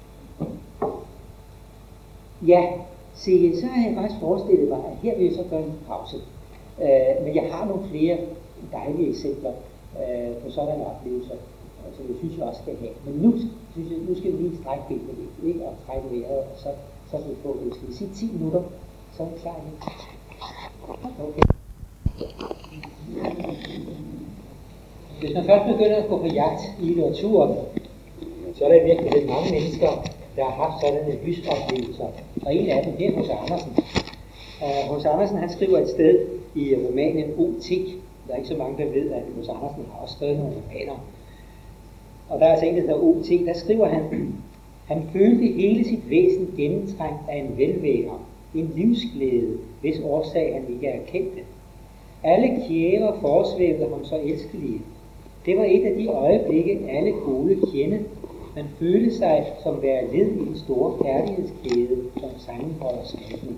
ja, se, så har jeg faktisk forestillet mig, at her vil jeg så gøre en pause. Øh, men jeg har nogle flere dejlige eksempler øh, på sådanne oplevelser, som jeg synes, jeg også skal have. Men nu, synes jeg, nu skal vi lige strække benene lidt, ikke? Og trække vejret, og så, så skal vi få, skal vi sige ti minutter, så er vi klar igen. Okay. Hvis man først begynder at gå på jagt i litteraturen, så er der i virkeligheden mange mennesker, der har haft sådanne lysoplevelser. Og en af dem, det er H C Andersen. Uh, H C Andersen, han skriver et sted i romanen O T. Der er ikke så mange, der ved, at H C Andersen har også skrevet nogle romaner. Og der er altså en, der hedder O T. Der skriver han, han følte hele sit væsen gennemtrængt af en velvære, en livsglæde, hvis årsag han ikke erkendte. Alle kjæver forsvævede ham så elskelige. Det var et af de øjeblikke, alle gode kende. Man følte sig som være led i den store kærlighedskæde, som sammenholder skabning.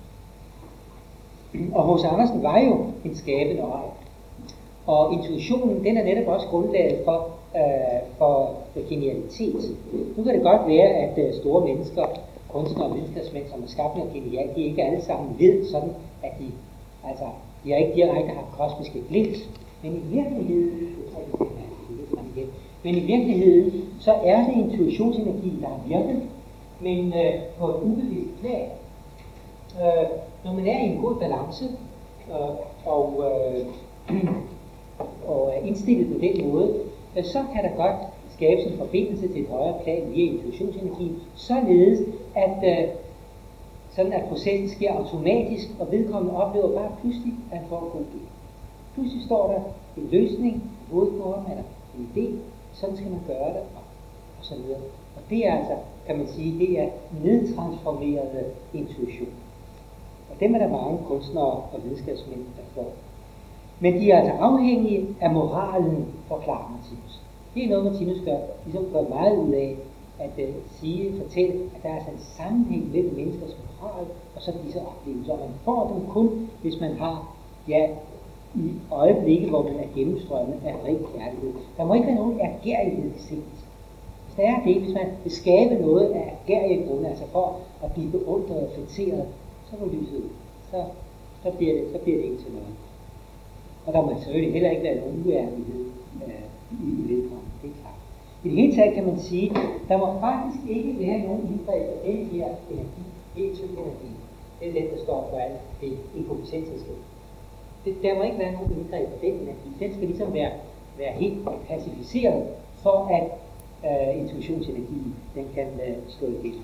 Og H C Andersen var jo en skabende ånd. Og intuitionen, den er netop også grundlaget for, øh, for genialitet. Nu kan det godt være, at uh, store mennesker, kunstnere og videnskabsmænd, som har skabt noget genialt, de ikke alle sammen ved sådan, at de, altså, de har ikke direkte haft kosmiske glimt. Men i virkeligheden, men i virkeligheden, så er det intuitionsenergi, der har virket, men øh, på et ubevidst plan. Øh, når man er i en god balance, øh, og, øh, og er indstillet på den måde, øh, så kan der godt skabes en forbindelse til et højere plan via intuitionsenergi, således at, øh, sådan at processen sker automatisk, og vedkommende oplever bare pludselig, at han får en god idé. Pludselig står der en løsning i hovedet på ham, eller en idé, sådan skal man gøre det, og, og så videre. Og det er altså, kan man sige, det er nedtransformeret intuition. Og dem er der mange kunstnere og videnskabsmænd, der får. Men de er altså afhængige af moralen, forklarer Martinus. Det er noget, Martinus gør, ligesom gør meget ud af at uh, sige, fortælle, at der er altså en sammenhæng mellem menneskers moral og så disse oplevelser. Og man får dem kun, hvis man har, ja, i øjeblikket, hvor man er gennemstrømmet af rig kærlighed. Der må ikke være nogen ergærighed i sindet. Hvis der er det, hvis man vil skabe noget af ergærige grunde, altså for at blive beundret og fætteret, så må lyset ud. Så, så, bliver det, så bliver det ikke til noget. Og der må selvfølgelig heller ikke være nogen uærlighed øh, i, i vedkommende, det er klart. I det hele taget kan man sige, der må faktisk ikke være nogen indgreb af den her energi, helt tyk energi. Det er den, der står for alt det inkompetentiske. Der må ikke være nogen indgreb af den energi. Den skal ligesom være, være helt pacificeret, for at øh, intuitionsenergien den kan øh, slå igennem.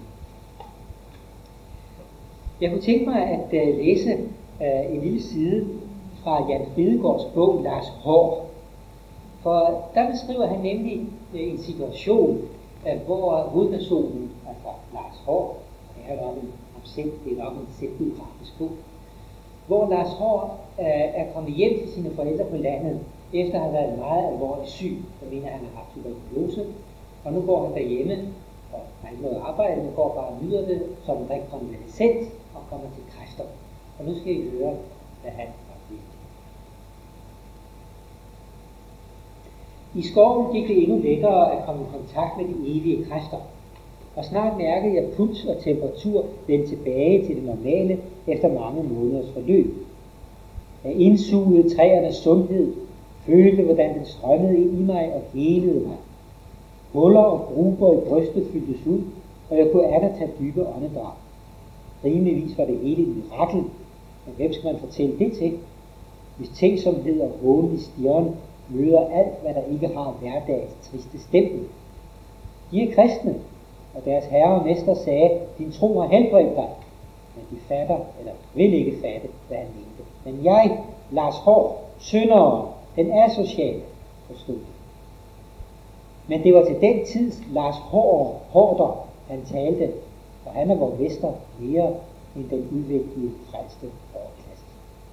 Jeg kunne tænke mig at øh, læse øh, en lille side fra Jan Fridegaards bog Lars Haahr. For der beskriver han nemlig øh, en situation, øh, hvor hovedpersonen, altså Lars Haahr, det er nok en, selv, det er nok en selvbiografisk bog, hvor Lars Haahr øh, er kommet hjem til sine forældre på landet, efter at have været meget alvorligt syg. Jeg mener, han har haft tuberkulose, og nu går han derhjemme, og han har ikke noget arbejde, men går bare og nyder det som en rekonvalescent og kommer til kræfter. Og nu skal I høre, hvad han oplever. I skoven gik det endnu lettere at komme i kontakt med de evige kræfter, og snart mærkede jeg puls og temperatur vende tilbage til det normale efter mange måneders forløb. Jeg indsugede træernes sundhed, følte hvordan den strømmede ind i mig og helede mig. Huller og gruber i brystet fyldtes ud, og jeg kunne atter tage dybe åndedrag. Rimeligvis var det hele et mirakel, men hvem skal man fortælle det til? Hvis tænksomhed og hånlig stirren møder alt, hvad der ikke har hverdags triste stempel. De er kristne, og deres herre og mester sagde, din tro har helbredt dig. Men de fatter, eller vil ikke fatte, hvad han mente. Men jeg, Lars Haahr, synderen, den asociale, forstod det. Men det var til den tids Lars Haahr, Haarder, han talte, og han er vor mester mere end den udviklede frelste overklasse.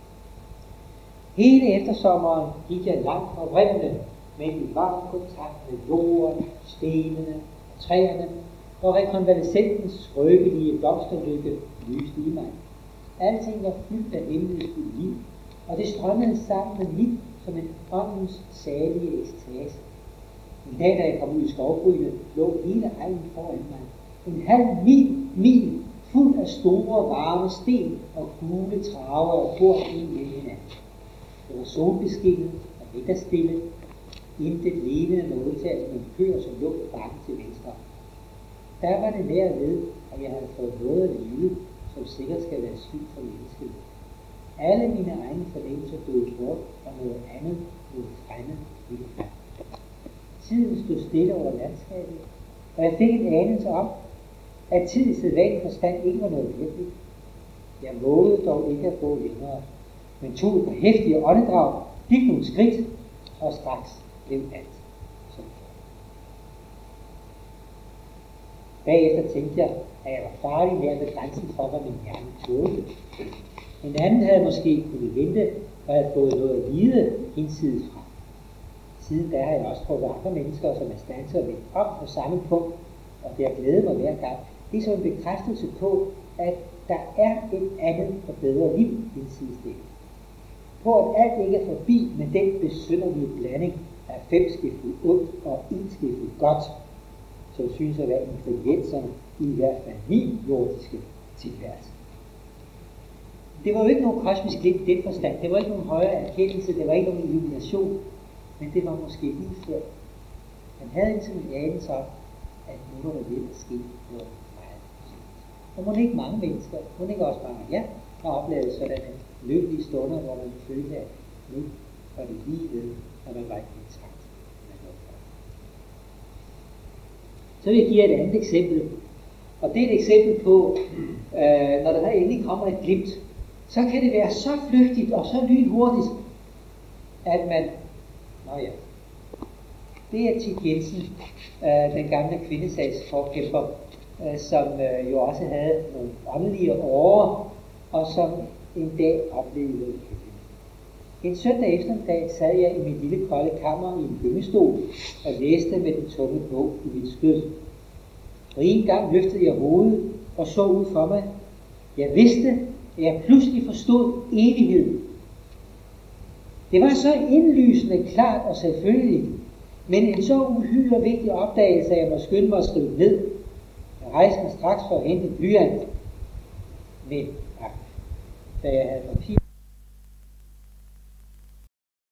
Hele eftersommeren gik jeg langt fra vremlen, men i varm kontakt med jorden, stenene og træerne, og rekonvalescentens skrøbelige blomsterlykke lyste i mig. Alting var fyldt af himmelskuld liv, og det strømmede sammen med liv som en åndens salige ekstase. En dag, da jeg kom ud i skovbrynet, lå hele egnen foran mig. En halv mil, mil fuld af store, varme sten og gule traver og bord ind med hinanden. Det var solbeskinnet og vinterstille. Intet levende med undtagelse med køer, som lå på bakken til venstre. Der var det nær ved, at jeg havde fået noget at leve, som sikkert skal være skyld for mennesket. Alle mine egne fornemmelser døde bort, og noget andet, noget fremmed, ville frem. Tiden stod stille over landskabet, og jeg fik en anelse om, at tid i sædvanlig forstand ikke var noget virkeligt. Jeg vågede dog ikke at gå længere, men tog et par hæftige åndedrag, gik nogle skridt, og straks blev alt som før. Bagefter tænkte jeg, at jeg var farlig nær ved grænsen for, hvad min hjerne tålte. En anden havde måske kunnet vente, og havde fået noget at vide hinsides fra. Siden da har jeg også prøvet andre mennesker, som er stand til at vende om på samme punkt, og det har glædet mig hver gang. Det er så en bekræftelse på, at der er et andet og bedre liv hinsides det. På at alt ikke er forbi med den besynderlige blanding af femskiftet ondt og enskiftet godt, som synes at være ingredienserne i hvert fald min jordiske tilværelse. Det var jo ikke nogen kosmisk glimt i den forstand. Det var ikke nogen højere erkendelse. Det var ikke nogen illumination. Men det var måske lige før. Han havde en sådan anelse om, at nu var der ved at ske noget meget. Og må ikke mange mennesker, må ikke også mange, ja, har oplevet sådanne lykkelige stunder, hvor man følte, at nu var det lige ved, at man var ikke i takt med noget. Så vil jeg give et andet eksempel. Og det er et eksempel på, øh, når der endelig kommer et glimt, så kan det være så flygtigt og så lynhurtigt, at man, nå ja, det er Thit Jensen, øh, den gamle kvindesagsforkæmper, øh, som øh, jo også havde nogle åndelige årer, og som en dag oplevede det. En søndag eftermiddag sad jeg i mit lille kolde kammer i en gyngestol og læste med den tunge bog i mit skød. Og en gang løftede jeg hovedet og så ud for mig. Jeg vidste, at jeg pludselig forstod evigheden. Det var så indlysende, klart og selvfølgeligt, men en så uhyre vigtig opdagelse, at jeg må skynde mig at skrive ned. Jeg rejste mig straks for at hente blyant. Men, ak, da jeg havde papir